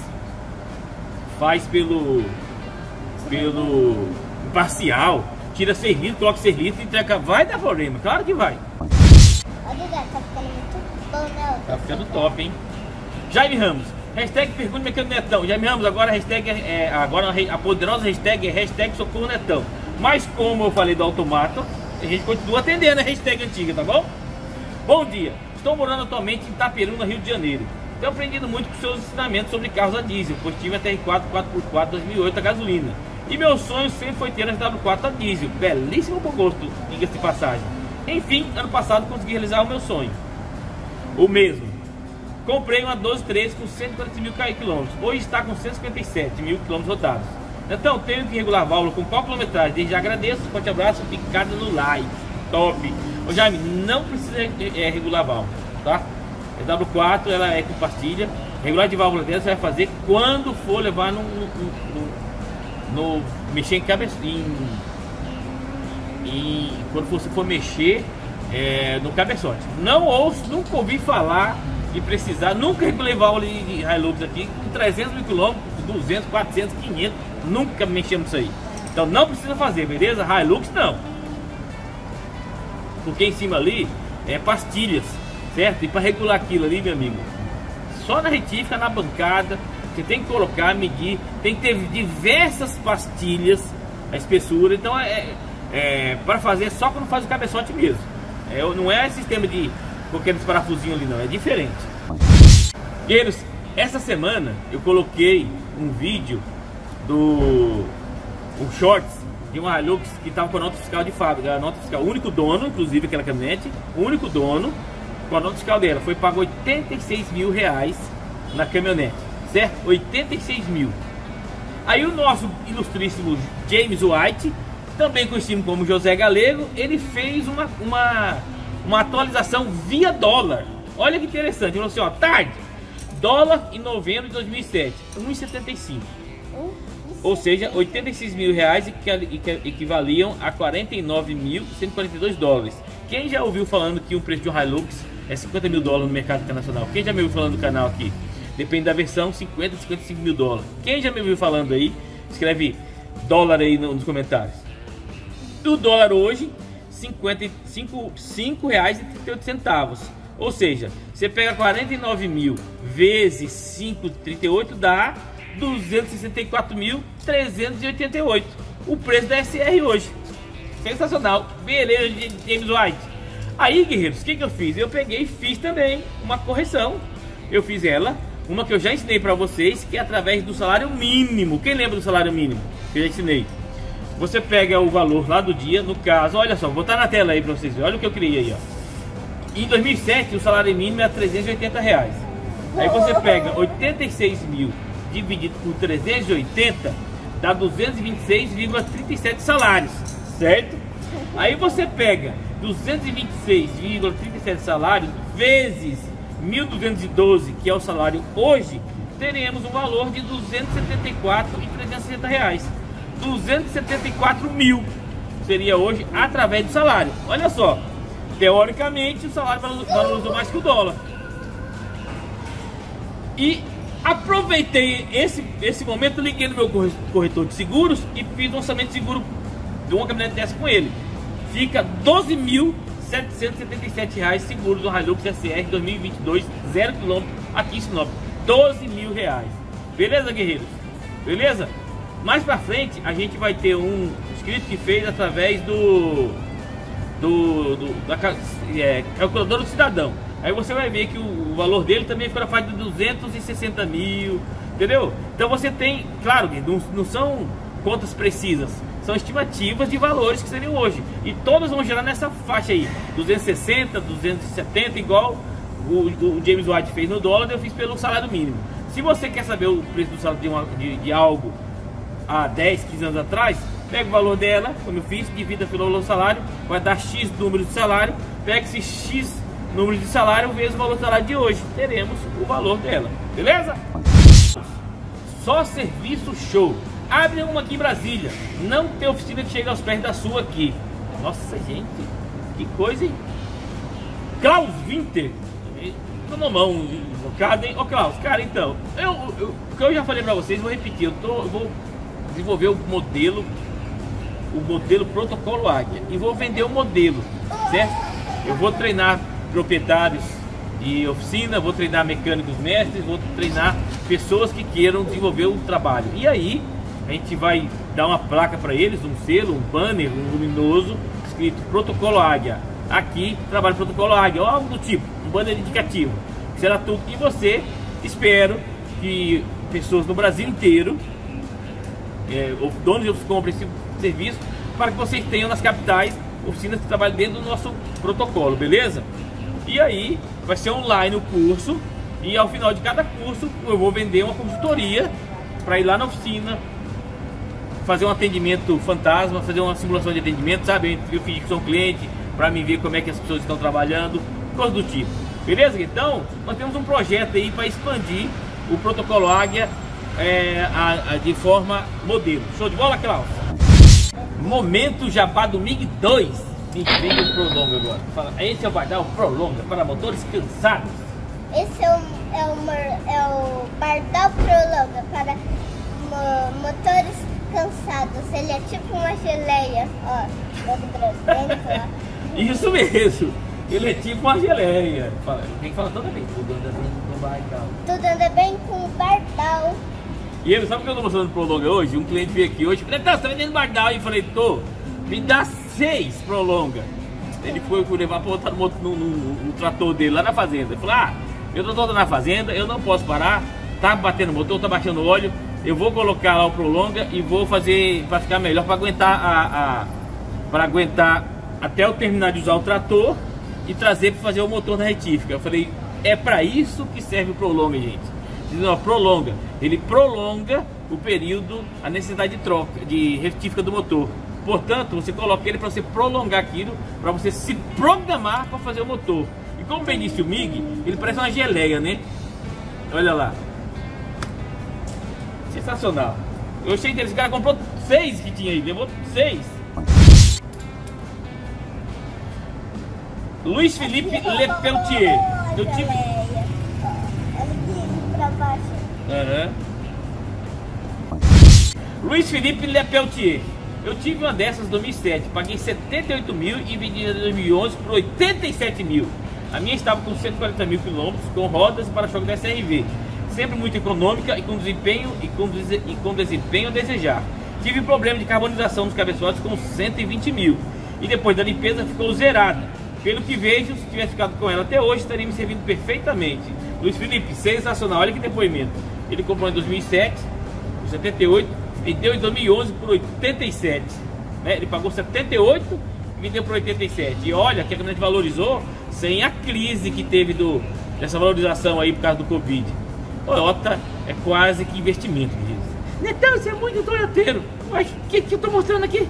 faz pelo pelo parcial, tira seis litros, coloca seis litros e entrega. Vai dar problema, claro que vai. Olha, tá ficando muito bom, né? Tá ficando top, hein? Jaime Ramos, hashtag pergunte meu Netão. Jaime Ramos, agora a hashtag é, agora a poderosa hashtag é hashtag socorro Netão. Mas como eu falei do automato, a gente continua atendendo a hashtag antiga, tá bom? Bom dia, estou morando atualmente em Itaperuna, Rio de Janeiro. Tenho aprendido muito com seus ensinamentos sobre carros a diesel, pois tive a T R quatro quatro por quatro dois mil e oito a gasolina. E meu sonho sempre foi ter a W quatro a diesel, belíssimo por gosto, diga-se de passagem. Enfim, ano passado consegui realizar o meu sonho. o mesmo. Comprei uma doze treze com cento e quarenta mil quilômetros. Hoje está com cento e cinquenta e sete mil quilômetros rodados. Então tenho que regular a válvula com qual quilometragem? Desde já agradeço, forte abraço, picada no like. Top! Ô Jaime, não precisa é, regular a válvula, tá? A W quatro ela é com pastilha. Regular de válvula dela você vai fazer quando for levar no, no, no, no mexer em cabeça, em, em, quando você for mexer é, no cabeçote. Não ouço, nunca ouvi falar de precisar, nunca regulei válvula de, de Hilux aqui com trezentos mil quilômetros, duzentos, quatrocentos, quinhentos, nunca mexemos isso aí. Então não precisa fazer, beleza? Hilux não. Porque em cima ali é pastilhas, certo? E para regular aquilo ali, meu amigo, só na retífica, na bancada, você tem que colocar, medir, tem que ter diversas pastilhas, a espessura. Então é, é para fazer só quando faz o cabeçote mesmo. É, não é sistema de com aqueles parafusinhos ali não, é diferente. Guerreiros, essa semana eu coloquei um vídeo do um shorts de uma Hilux que estava com a nota fiscal de fábrica, a nota fiscal, o único dono, inclusive aquela caminhonete, o único dono com a nota fiscal dela foi pago oitenta e seis mil reais na caminhonete, certo? oitenta e seis mil. Aí o nosso ilustríssimo James White, também conhecido como José Galego, ele fez uma, uma, uma atualização via dólar. Olha que interessante, ele falou assim, ó, tarde, dólar em novembro de dois mil e sete, um e setenta e cinco. Ou seja, oitenta e seis mil reais equivaliam a quarenta e nove mil cento e quarenta e dois dólares. Quem já ouviu falando que o preço de um Hilux é cinquenta mil dólares no mercado internacional? Quem já me ouviu falando do canal aqui? Depende da versão, cinquenta, cinquenta e cinco mil dólares. Quem já me ouviu falando aí, escreve dólar aí nos comentários. O dólar hoje, cinquenta e cinco reais e trinta e oito centavos. Ou seja, você pega quarenta e nove mil vezes cinco vírgula trinta e oito dá duzentos e sessenta e quatro mil trezentos e oitenta e oito. O preço da S R hoje. Sensacional. Beleza, James White. Aí, guerreiros, o que, que eu fiz? Eu peguei e fiz também uma correção. Eu fiz ela, uma que eu já ensinei para vocês, que é através do salário mínimo. Quem lembra do salário mínimo? Que eu já ensinei. Você pega o valor lá do dia, no caso, olha só, vou botar na tela aí para vocês verem. Olha o que eu criei aí, ó. Em dois mil e sete, o salário mínimo era trezentos e oitenta reais. Aí você pega oitenta e seis mil dividido por trezentos e oitenta, dá duzentos e vinte e seis vírgula trinta e sete salários, certo? Aí você pega duzentos e vinte e seis vírgula trinta e sete salários vezes mil duzentos e doze, que é o salário hoje, teremos um valor de duzentos e setenta e quatro mil trezentos e sessenta reais. duzentos e setenta e quatro mil seria hoje através do salário. Olha só, teoricamente o salário valorizou mais que o dólar. E aproveitei esse, esse momento, liguei no meu corretor de seguros e fiz um orçamento de seguro de uma caminhonete dessa com ele. Fica doze mil setecentos e setenta e sete reais seguro do Hilux S R dois mil e vinte e dois, zero quilômetro aqui em Sinop. doze mil reais. Beleza, guerreiros? Beleza? Mais pra frente a gente vai ter um inscrito que fez através do, do, do da é, calculadora do cidadão. Aí você vai ver que o, o valor dele também fica na faixa de duzentos e sessenta mil, entendeu? Então você tem, claro, não, não são contas precisas, são estimativas de valores que seriam hoje. E todas vão gerar nessa faixa aí, duzentos e sessenta, duzentos e setenta, igual o, o James White fez no dólar, eu fiz pelo salário mínimo. Se você quer saber o preço do salário de, uma, de, de algo há dez, quinze anos atrás, pega o valor dela, como eu fiz, divida pelo valor do salário, vai dar X número de salário, pega esse X número de salário vezes o valor do salário de hoje, teremos o valor dela, beleza? Só serviço show. Abre uma aqui em Brasília, não tem oficina que chega aos pés da sua aqui. Nossa, gente, que coisa, hein? Klaus Winter, tô na mão, cara, hein? Ô Klaus, cara, então, eu, eu, o que eu já falei pra vocês, vou repetir, eu, tô, eu vou desenvolver o modelo, o modelo protocolo Águia, e vou vender o modelo, certo? Eu vou treinar proprietários de oficina, vou treinar mecânicos mestres, vou treinar pessoas que queiram desenvolver o trabalho. E aí a gente vai dar uma placa para eles, um selo, um banner, um luminoso escrito Protocolo Águia. Aqui trabalho Protocolo Águia, ou algo do tipo, um banner indicativo. Será tudo. E você, espero que pessoas no Brasil inteiro, é, donos de oficinas, comprem esse serviço, para que vocês tenham nas capitais oficinas que trabalham dentro do nosso protocolo, beleza? E aí vai ser online o curso, e ao final de cada curso eu vou vender uma consultoria para ir lá na oficina, fazer um atendimento fantasma, fazer uma simulação de atendimento, sabe? Eu fingi que sou um cliente para me ver como é que as pessoas estão trabalhando, coisa do tipo. Beleza? Então, nós temos um projeto aí para expandir o protocolo Águia é, a, a, de forma modelo. Show de bola, Klaus? Momento Jabá do M I G dois. Me vem o Prolonga agora. Fala, esse é o Bardal Prolonga para motores cansados. Esse é o, é o, mor- é o Bardal Prolonga para mo- motores cansados. Ele é tipo uma geleia. Ó, todo grosseiro, ó. Isso mesmo. Ele é tipo uma geleia. Fala, tem que falar toda vez. Tudo anda bem com o Bardal. Tudo anda bem com o Bardal. E ele, sabe o que eu tô mostrando pro Prolonga hoje? Um cliente veio aqui hoje e falou, então, você tá vendendo Bardal? E eu falei, tô, me dá seis Prolonga. Ele foi levar pra botar no, no, no, no trator dele lá na fazenda. Ele falou, ah, meu trator tá na fazenda, eu não posso parar, tá batendo motor, tá baixando óleo, eu vou colocar lá o Prolonga e vou fazer pra ficar melhor, pra aguentar a, a para aguentar até eu terminar de usar o trator e trazer para fazer o motor na retífica. Eu falei, é para isso que serve o Prolonga, gente. Não, prolonga. Ele prolonga o período, a necessidade de troca, de retífica do motor. Portanto, você coloca ele para você prolongar aquilo, para você se programar para fazer o motor. E como bem disse o M I G, ele parece uma geleia, né? Olha lá. Sensacional. Eu achei que esse cara comprou seis que tinha aí, levou seis. Luiz Felipe Lepeltier. Eu tive... Uhum. Luiz Felipe Lepeltier. Eu tive uma dessas em dois mil e sete. Paguei setenta e oito mil e vendi em dois mil e onze por oitenta e sete mil. A minha estava com cento e quarenta mil quilômetros, com rodas e para-choque da S R V. Sempre muito econômica e com desempenho, e com, e com desempenho a desejar. Tive problema de carbonização dos cabeçotes com cento e vinte mil. E depois da limpeza ficou zerada. Pelo que vejo, se tivesse ficado com ela até hoje, estaria me servindo perfeitamente. Luiz Felipe, sensacional. Olha que depoimento. Ele comprou em dois mil e sete, por setenta e oito, e deu em dois mil e onze por oitenta e sete. Né? Ele pagou setenta e oito e vendeu por oitenta e sete. E olha que a caminhonete valorizou sem a crise que teve do, dessa valorização aí por causa do Covid. Toyota é quase que investimento, me diz. Netão, você é muito toyoteiro. Mas o que, que eu estou mostrando aqui?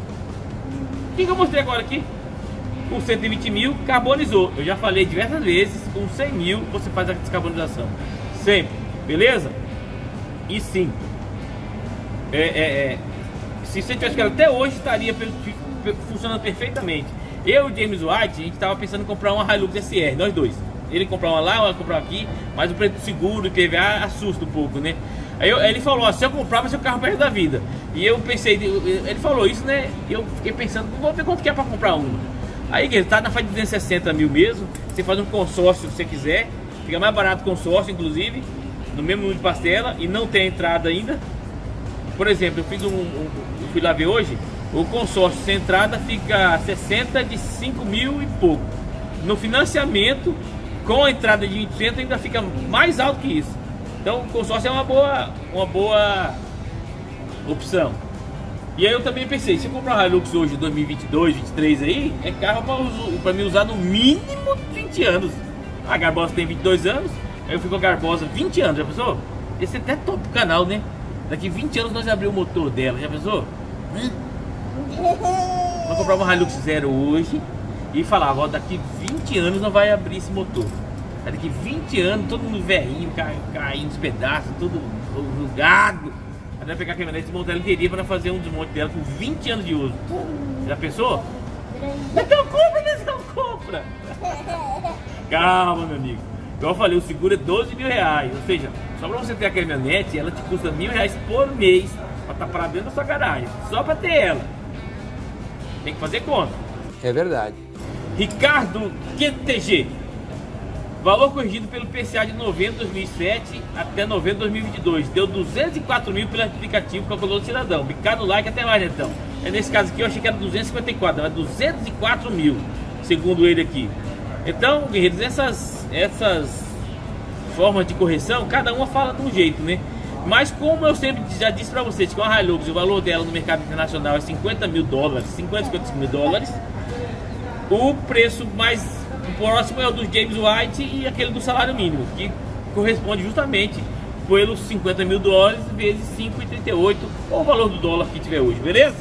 O que, que eu mostrei agora aqui? Com cento e vinte mil, carbonizou. Eu já falei diversas vezes, com cem mil você faz a descarbonização. Sempre, beleza? E sim, é, é, é, se você tivesse ficado até hoje, estaria funcionando perfeitamente. Eu e o James White, a gente estava pensando em comprar uma Hilux S R, nós dois. Ele comprar uma lá, eu comprar aqui, mas o preço do seguro e P V A assusta um pouco, né? Aí, eu, aí ele falou, ó, se eu comprar vai ser o carro perto da vida. E eu pensei, ele falou isso, né? E eu fiquei pensando, vou ver quanto que é para comprar uma. Aí ele tá na faixa de duzentos e sessenta mil mesmo. Você faz um consórcio se você quiser, fica mais barato o consórcio, inclusive, no mesmo número de parcela, e não tem entrada ainda. Por exemplo, eu fiz um, um eu fui lá ver hoje, o consórcio sem entrada fica sessenta de cinco mil e pouco. No financiamento, com a entrada de vinte por cento, ainda fica mais alto que isso. Então o consórcio é uma boa, uma boa opção. E aí eu também pensei, se eu comprar uma Hilux hoje, dois mil e vinte e dois, vinte e três aí, é carro para me usar no mínimo vinte anos. A Garbosa tem vinte e dois anos, aí eu fico com a Garbosa vinte anos, já pensou? Esse é até top pro canal, né? Daqui vinte anos nós abrimos o motor dela, já pensou? Vou comprar uma Hilux Zero hoje e falava, ó, daqui vinte anos não vai abrir esse motor. Aí daqui vinte anos, todo mundo velhinho, caindo os pedaços, tudo rugado. Aí vai pegar a caminhonete e montar ela inteirinha para fazer um desmonte dela com vinte anos de uso. Já pensou? Então compra, né? Não compra. Calma, meu amigo. Igual eu falei, o seguro é doze mil reais. Ou seja, só para você ter a caminhonete, ela te custa mil reais por mês para estar parada dentro da sua garagem. Só para ter ela. Tem que fazer conta. É verdade. Ricardo Q T G. Valor corrigido pelo P C A de novembro de dois mil e sete até novembro de dois mil e vinte e dois. Deu duzentos e quatro mil pelo aplicativo calculou do cidadão. Bicado no like até mais, então. É nesse caso aqui eu achei que era duzentos e cinquenta e quatro, mas duzentos e quatro mil, segundo ele aqui. Então, guerreiros, essas, essas formas de correção, cada uma fala de um jeito, né? Mas como eu sempre já disse pra vocês que a Hilux, o valor dela no mercado internacional é cinquenta mil dólares, cinquenta, cinquenta e cinco mil dólares, o preço mais O próximo é o dos James White e aquele do salário mínimo, que corresponde justamente pelos cinquenta mil dólares vezes cinco vírgula trinta e oito, ou o valor do dólar que tiver hoje, beleza?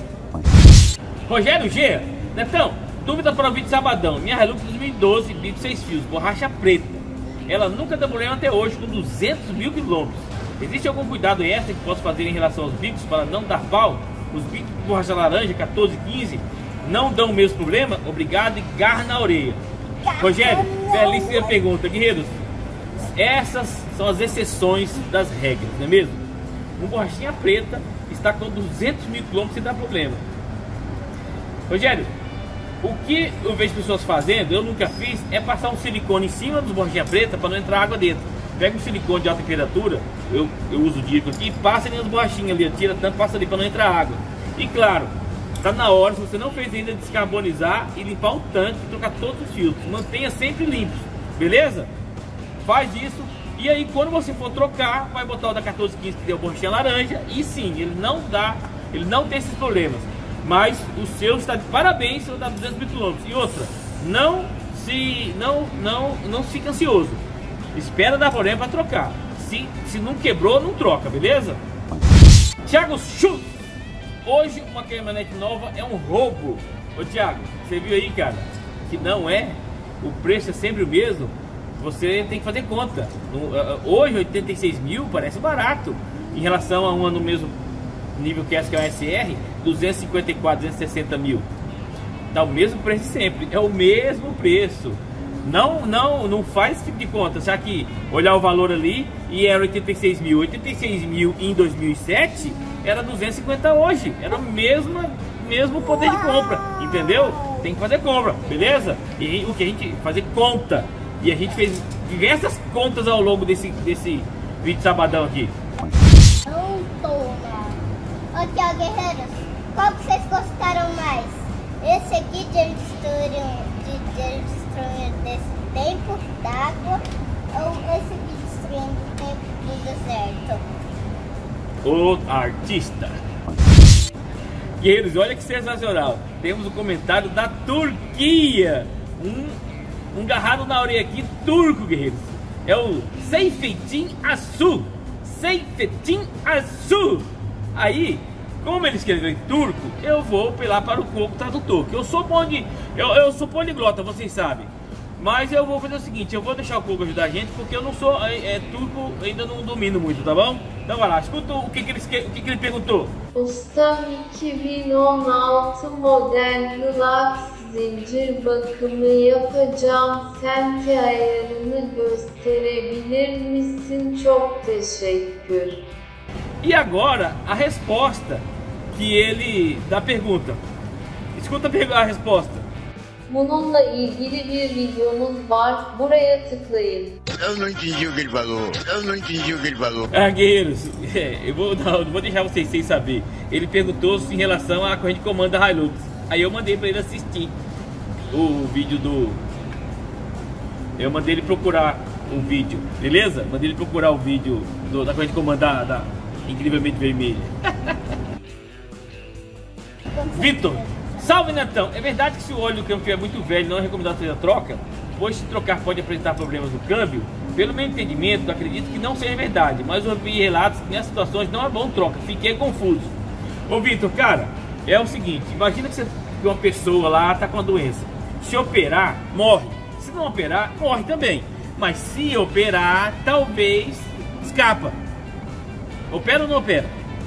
Rogério G, Netão, dúvida para o vídeo sabadão. Minha Hilux dois mil e doze, bico seis fios, borracha preta. Ela nunca deu problema até hoje, com duzentos mil quilômetros. Existe algum cuidado extra que posso fazer em relação aos bicos para não dar pau? Os bicos de borracha laranja quatorze e quinze não dão o mesmo problema? Obrigado e garra na orelha. Rogério, belíssima pergunta, guerreiros. Essas são as exceções das regras, não é mesmo? Uma borrachinha preta está com duzentos mil quilômetros sem dar problema. Rogério, o que eu vejo pessoas fazendo, eu nunca fiz, é passar um silicone em cima dos borrachinha preta para não entrar água dentro. Pega um silicone de alta temperatura, eu, eu uso o dírico aqui, passa ali nas borrachinhas ali, tira tanto, passa ali para não entrar água. E claro, tá na hora, se você não fez ainda, descarbonizar e limpar o tanque e trocar todos os filtros. Mantenha sempre limpos, beleza? Faz isso. E aí quando você for trocar, vai botar o da quatorze quinze que tem a borrachinha laranja. E sim, ele não dá, ele não tem esses problemas. Mas o seu está de parabéns, seu dá duzentos mil quilômetros. E outra, não se não, não, não fica ansioso. Espera dar problema para trocar. Se, se não quebrou, não troca, beleza? Thiago Schultz, hoje uma caminhonete nova é um roubo. Ô Thiago, você viu aí, cara, que não é, o preço é sempre o mesmo. Você tem que fazer conta. Hoje oitenta e seis mil parece barato em relação a uma no mesmo nível que essa, que é a S R, duzentos e cinquenta e quatro, duzentos e sessenta mil. Dá o mesmo preço sempre, é o mesmo preço. Não, não, não faz esse tipo de conta. Já que olhar o valor ali e era oitenta e seis mil, oitenta e seis mil em dois mil e sete era duzentos e cinquenta hoje. Era o mesmo, mesmo poder de compra, entendeu? Tem que fazer compra, beleza? E o que a gente fazer conta. E a gente fez diversas contas ao longo desse, desse vídeo sabadão aqui. Não toma. Ô, Thiago Guerreiros, qual que vocês gostaram mais? Esse aqui de destruir, de, de destruir desse tempo d'água ou esse aqui destruindo o tempo do deserto? O artista. Guerreiros, olha que sensacional. Temos o um comentário da Turquia. Um Um garrado na orelha aqui, turco, guerreiros. É o Seyfettin Asu. Seyfettin Asu. Aí, como ele escreveu em turco, eu vou apelar para o Coco tradutor. Que eu sou bom de. Eu, eu sou poliglota, vocês sabem. Mas eu vou fazer o seguinte: eu vou deixar o Coco ajudar a gente, porque eu não sou. É, é turco, ainda não domino muito, tá bom? Então vai lá, escuta o que, que, ele, o que, que ele perguntou. Ustam iki bin on altı model Lux zincir bakımı yapacağım. Senti ayarını gösterebilir misin? Çok teşekkür. E agora a resposta que ele da pergunta. Escuta a resposta. Bununla ilgili bir videomuz var. Buraya tıklayın. Eu não entendi o que ele falou. Eu não entendi o que ele falou. Ah, guerreiros, é, eu vou, não, vou deixar vocês sem saber. Ele perguntou em relação à corrente de comando da Hilux. Aí eu mandei para ele assistir o vídeo do... Eu mandei ele procurar o vídeo, beleza? Mandei ele procurar o vídeo do, da corrente de comando da, da Incrivelmente Vermelha. Vitor, salve Netão! É verdade que se o óleo do câmbio estiver muito velho, não é recomendado fazer a troca? Pois se trocar pode apresentar problemas no câmbio? Pelo meu entendimento, acredito que não seja verdade, mas eu ouvi relatos que nessas situações não é bom troca. Fiquei confuso. Ô Vitor, cara, é o seguinte, imagina que, você, que uma pessoa lá está com uma doença. Se operar, morre. Se não operar, morre também. Mas se operar, talvez escapa. Opera ou não opera?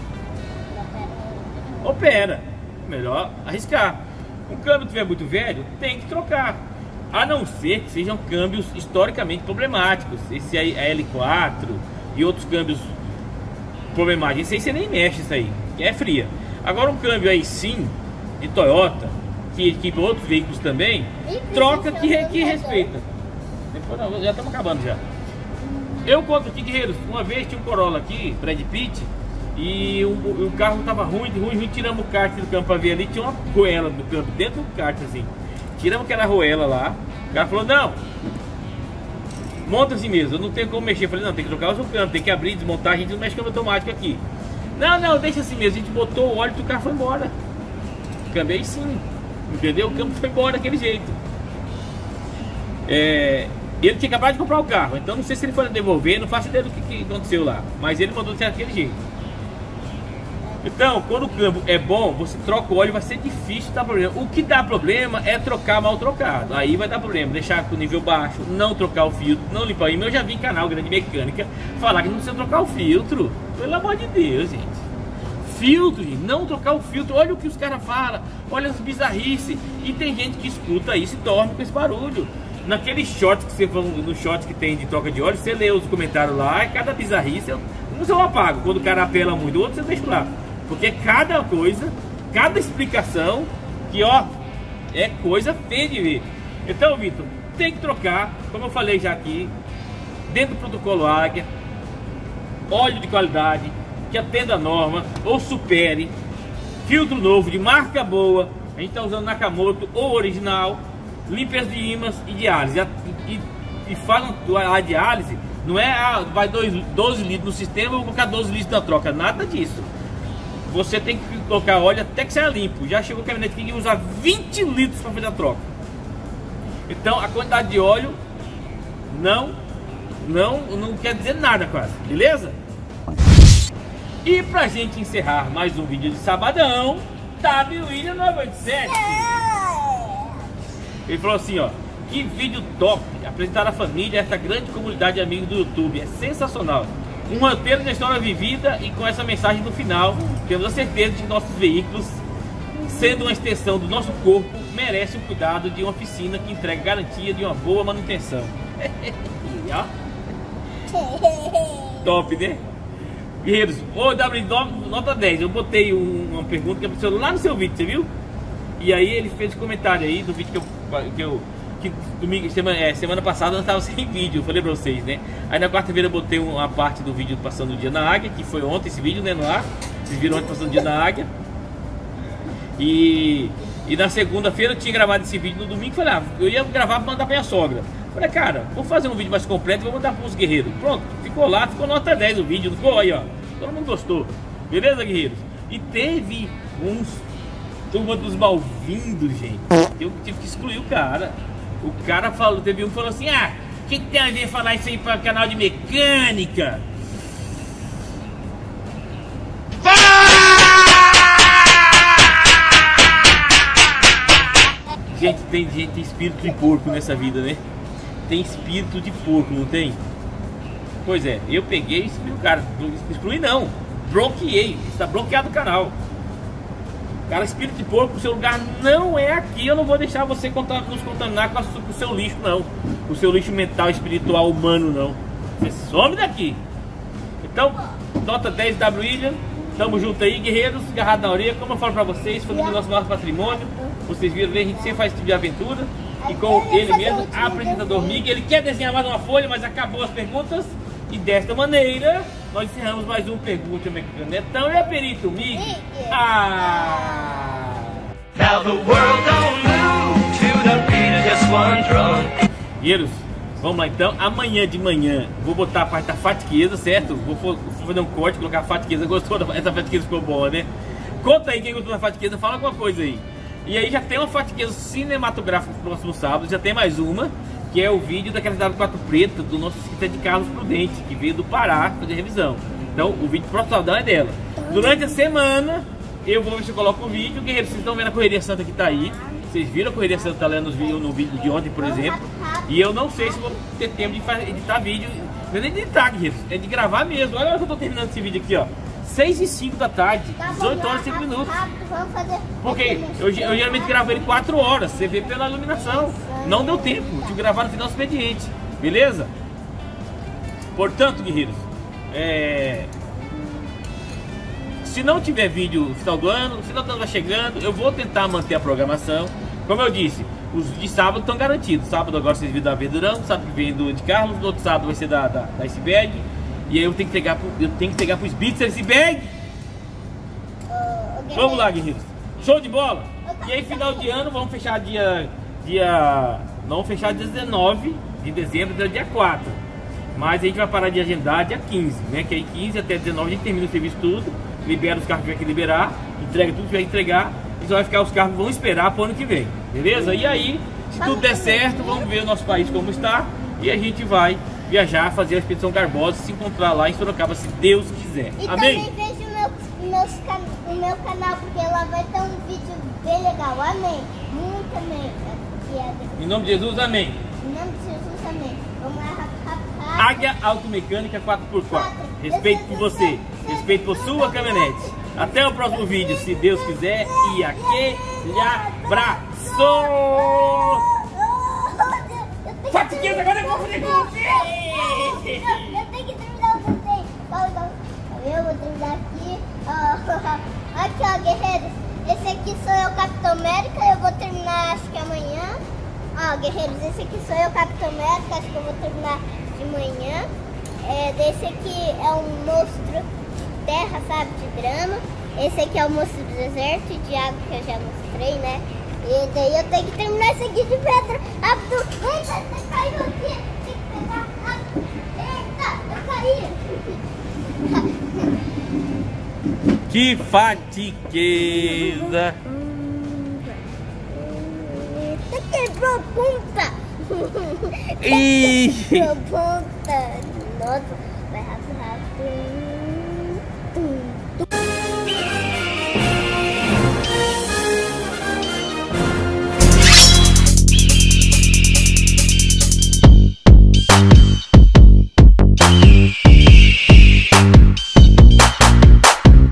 Opera. Melhor arriscar. O câmbio estiver muito velho, tem que trocar. A não ser que sejam câmbios historicamente problemáticos. Esse aí, a L quatro e outros câmbios problemáticos. Esse aí você nem mexe, isso aí. É fria. Agora um câmbio aí sim, de Toyota, que equipa outros veículos também, troca que, que respeita. Depois, não, já estamos acabando já. Eu conto aqui, guerreiros, uma vez tinha um Corolla aqui, Brad Pitt, e o, o carro tava ruim, ruim, ruim, tiramos o kart do campo para ver ali, tinha uma roela do campo, dentro do kart assim. Tiramos aquela roela lá, o cara falou, não, monta assim mesmo, eu não tenho como mexer. Eu falei, não, tem que trocar o câmbio, tem que abrir, desmontar, a gente não mexe com o câmbio automático aqui. Não, não, deixa assim mesmo, a gente botou o óleo e o carro foi embora. Câmbio aí sim, entendeu? O câmbio foi embora daquele jeito. É, ele tinha acabado de comprar o carro, então não sei se ele foi devolver, não faço ideia do que, que aconteceu lá, mas ele mandou ser daquele jeito. Então, quando o câmbio é bom, você troca o óleo, vai ser difícil dar problema. O que dá problema é trocar mal trocado. Aí vai dar problema, deixar com nível baixo, não trocar o filtro, não limpar. Eu já vi em canal Grande Mecânica falar que não precisa trocar o filtro. Pelo amor de Deus, gente. Filtro, gente, não trocar o filtro. Olha o que os caras falam, olha as bizarrices. E tem gente que escuta isso e dorme com esse barulho. Naqueles shorts que você no shorts que tem de troca de óleo, você lê os comentários lá, e cada bizarrice, eu, um eu apago. Quando o cara apela muito, o outro você deixa lá. Porque cada coisa, cada explicação, que ó, é coisa feia de ver. Então, Vitor, tem que trocar, como eu falei já aqui, dentro do protocolo Águia, óleo de qualidade, que atenda a norma, ou supere, filtro novo, de marca boa, a gente está usando Nakamoto ou original, limpas de ímãs e diálise. E, e, e falam a diálise, não é, ah, vai doze litros no sistema, eu vou colocar doze litros na troca, nada disso. Você tem que colocar óleo até que seja limpo. Já chegou a caminhonete que usa vinte litros para fazer a troca. Então a quantidade de óleo não, não, não quer dizer nada quase, beleza? E pra gente encerrar mais um vídeo de sabadão, W William nove oito sete. Ele falou assim, ó: que vídeo top, apresentar a família, essa grande comunidade de amigos do YouTube, é sensacional. Um roteiro da história vivida e com essa mensagem no final, temos a certeza de que nossos veículos, sendo uma extensão do nosso corpo, merecem o cuidado de uma oficina que entrega garantia de uma boa manutenção. Top, né? Guerreiros, ô W nota dez, eu botei um, uma pergunta que apareceu lá no seu vídeo, você viu? E aí ele fez um comentário aí do vídeo que eu... Que eu que domingo, semana, é, semana passada eu não estava sem vídeo, eu falei pra vocês, né? Aí na quarta-feira eu botei uma parte do vídeo passando o dia na Águia, que foi ontem esse vídeo, né, no ar. Vocês viram ontem passando o dia na Águia. E, e na segunda-feira eu tinha gravado esse vídeo no domingo, falei, ah, eu ia gravar pra mandar pra minha sogra. Falei, cara, vou fazer um vídeo mais completo e vou mandar pros guerreiros. Pronto, ficou lá, ficou nota dez o vídeo, não ficou aí, ó. Todo mundo gostou, beleza, guerreiros? E teve uns turma dos mal-vindos, gente. Eu tive que excluir o cara. O cara falou, teve um que falou assim, ah, o que, que tem a ver falar isso aí para canal de mecânica? Gente, tem gente, tem espírito de porco nessa vida, né? Tem espírito de porco, não tem? Pois é, eu peguei e excluí o cara. Excluí não, bloqueei, está bloqueado o canal. Cara, espírito de porco, o seu lugar não é aqui. Eu não vou deixar você contar, nos contaminar com, a, com o seu lixo, não. Com o seu lixo mental, espiritual, humano, não. Você some daqui. Então, nota dez W William. Tamo junto aí, guerreiros, agarrado na orelha. Como eu falo pra vocês, família do nosso maior patrimônio. Vocês viram, a gente sempre faz esse tipo de aventura. E com ele mesmo, apresentador Mig. Ele quer desenhar mais uma folha, mas acabou as perguntas. E desta maneira, nós encerramos mais um Pergunta Mecanetão e a Perito Mig. Ah! Now the world don't move to the beat of just one drum. Guerreiros, vamos lá então. Amanhã de manhã vou botar a parte da fatiqueza, certo? Vou, vou fazer um corte, colocar a fatiqueza. Gostou? Essa fatiqueza ficou boa, né? Conta aí quem gostou da fatiqueza, fala alguma coisa aí. E aí já tem uma fatiqueza cinematográfica no próximo sábado, já tem mais uma, que é o vídeo daquela W quatro preta do nosso escritor de Carlos Prudente, que veio do Pará fazer revisão. Então o vídeo próximo sábado é dela. Durante a semana eu vou ver se eu coloco o vídeo. Guerreiros, vocês estão vendo a Correria Santa que tá aí. Vocês viram a Correria Santa tá lendo no vídeo de ontem, por exemplo. E eu não sei se vou ter tempo de fazer, editar vídeo. Não é nem de editar, guerreiros, é de gravar mesmo. Olha a hora que eu tô terminando esse vídeo aqui, ó. seis e cinco da tarde, dezoito horas e cinco minutos. Porque eu, eu geralmente gravo ele quatro horas, você vê pela iluminação. Não deu tempo de gravar no final do expediente, beleza? Portanto, guerreiros, é... se não tiver vídeo no final do ano, se não está chegando, eu vou tentar manter a programação. Como eu disse, os de sábado estão garantidos. Sábado agora vocês viram da Verdurão, sábado que vem do de Carlos, no outro sábado vai ser da, da, da Iceberg. E aí eu tenho que pegar pro, eu tenho que pegar pro Spitzer esse bag. Uh, vamos lá, guerreiros. Show de bola. E aí final de ano vamos fechar dia dia não vamos fechar dia dezenove de dezembro, até dia quatro. Mas a gente vai parar de agendar dia quinze, né? Que aí quinze até dezenove a gente termina o serviço tudo, libera os carros que tiver que liberar, entrega tudo que tiver que entregar, e só vai ficar os carros vão esperar pro ano que vem. Beleza? E aí Se tudo der certo, vamos ver o nosso país como está. E a gente vai viajar, fazer a expedição Garbosa, se encontrar lá em Sorocaba, se Deus quiser. E Amém? também veja o meu, meus can, o meu canal, porque lá vai ter um vídeo bem legal. Amém. Muito amém. Em nome de Jesus, amém. Em nome de Jesus, amém. Vamos lá, rapaz. Águia Automecânica quatro por quatro. Respeito por você. Respeito por sua caminhonete. Até o próximo vídeo, se Deus quiser. E aquele abraço! Fatiquinhas, agora eu vou fazer com você! Eu tenho que terminar o desenho. Calma, calma. Eu vou terminar aqui. Ó, aqui, ó, guerreiros. Esse aqui sou eu, Capitão América. Eu vou terminar, acho que amanhã. Ó, guerreiros, esse aqui sou eu, Capitão América. Acho que eu vou terminar de manhã. É, desse aqui é um monstro de terra, sabe, de grama. Esse aqui é o monstro do deserto, de água, que eu já mostrei, né? E daí eu tenho que terminar esse aqui de pedra. Rápido. Eita, você caiu aqui. Tem que pegar rápido. Eita, eu caí. Que fatiqueza! Quebrou ponta! Ih! Quebrou ponta! Nossa, vai rápido, rápido!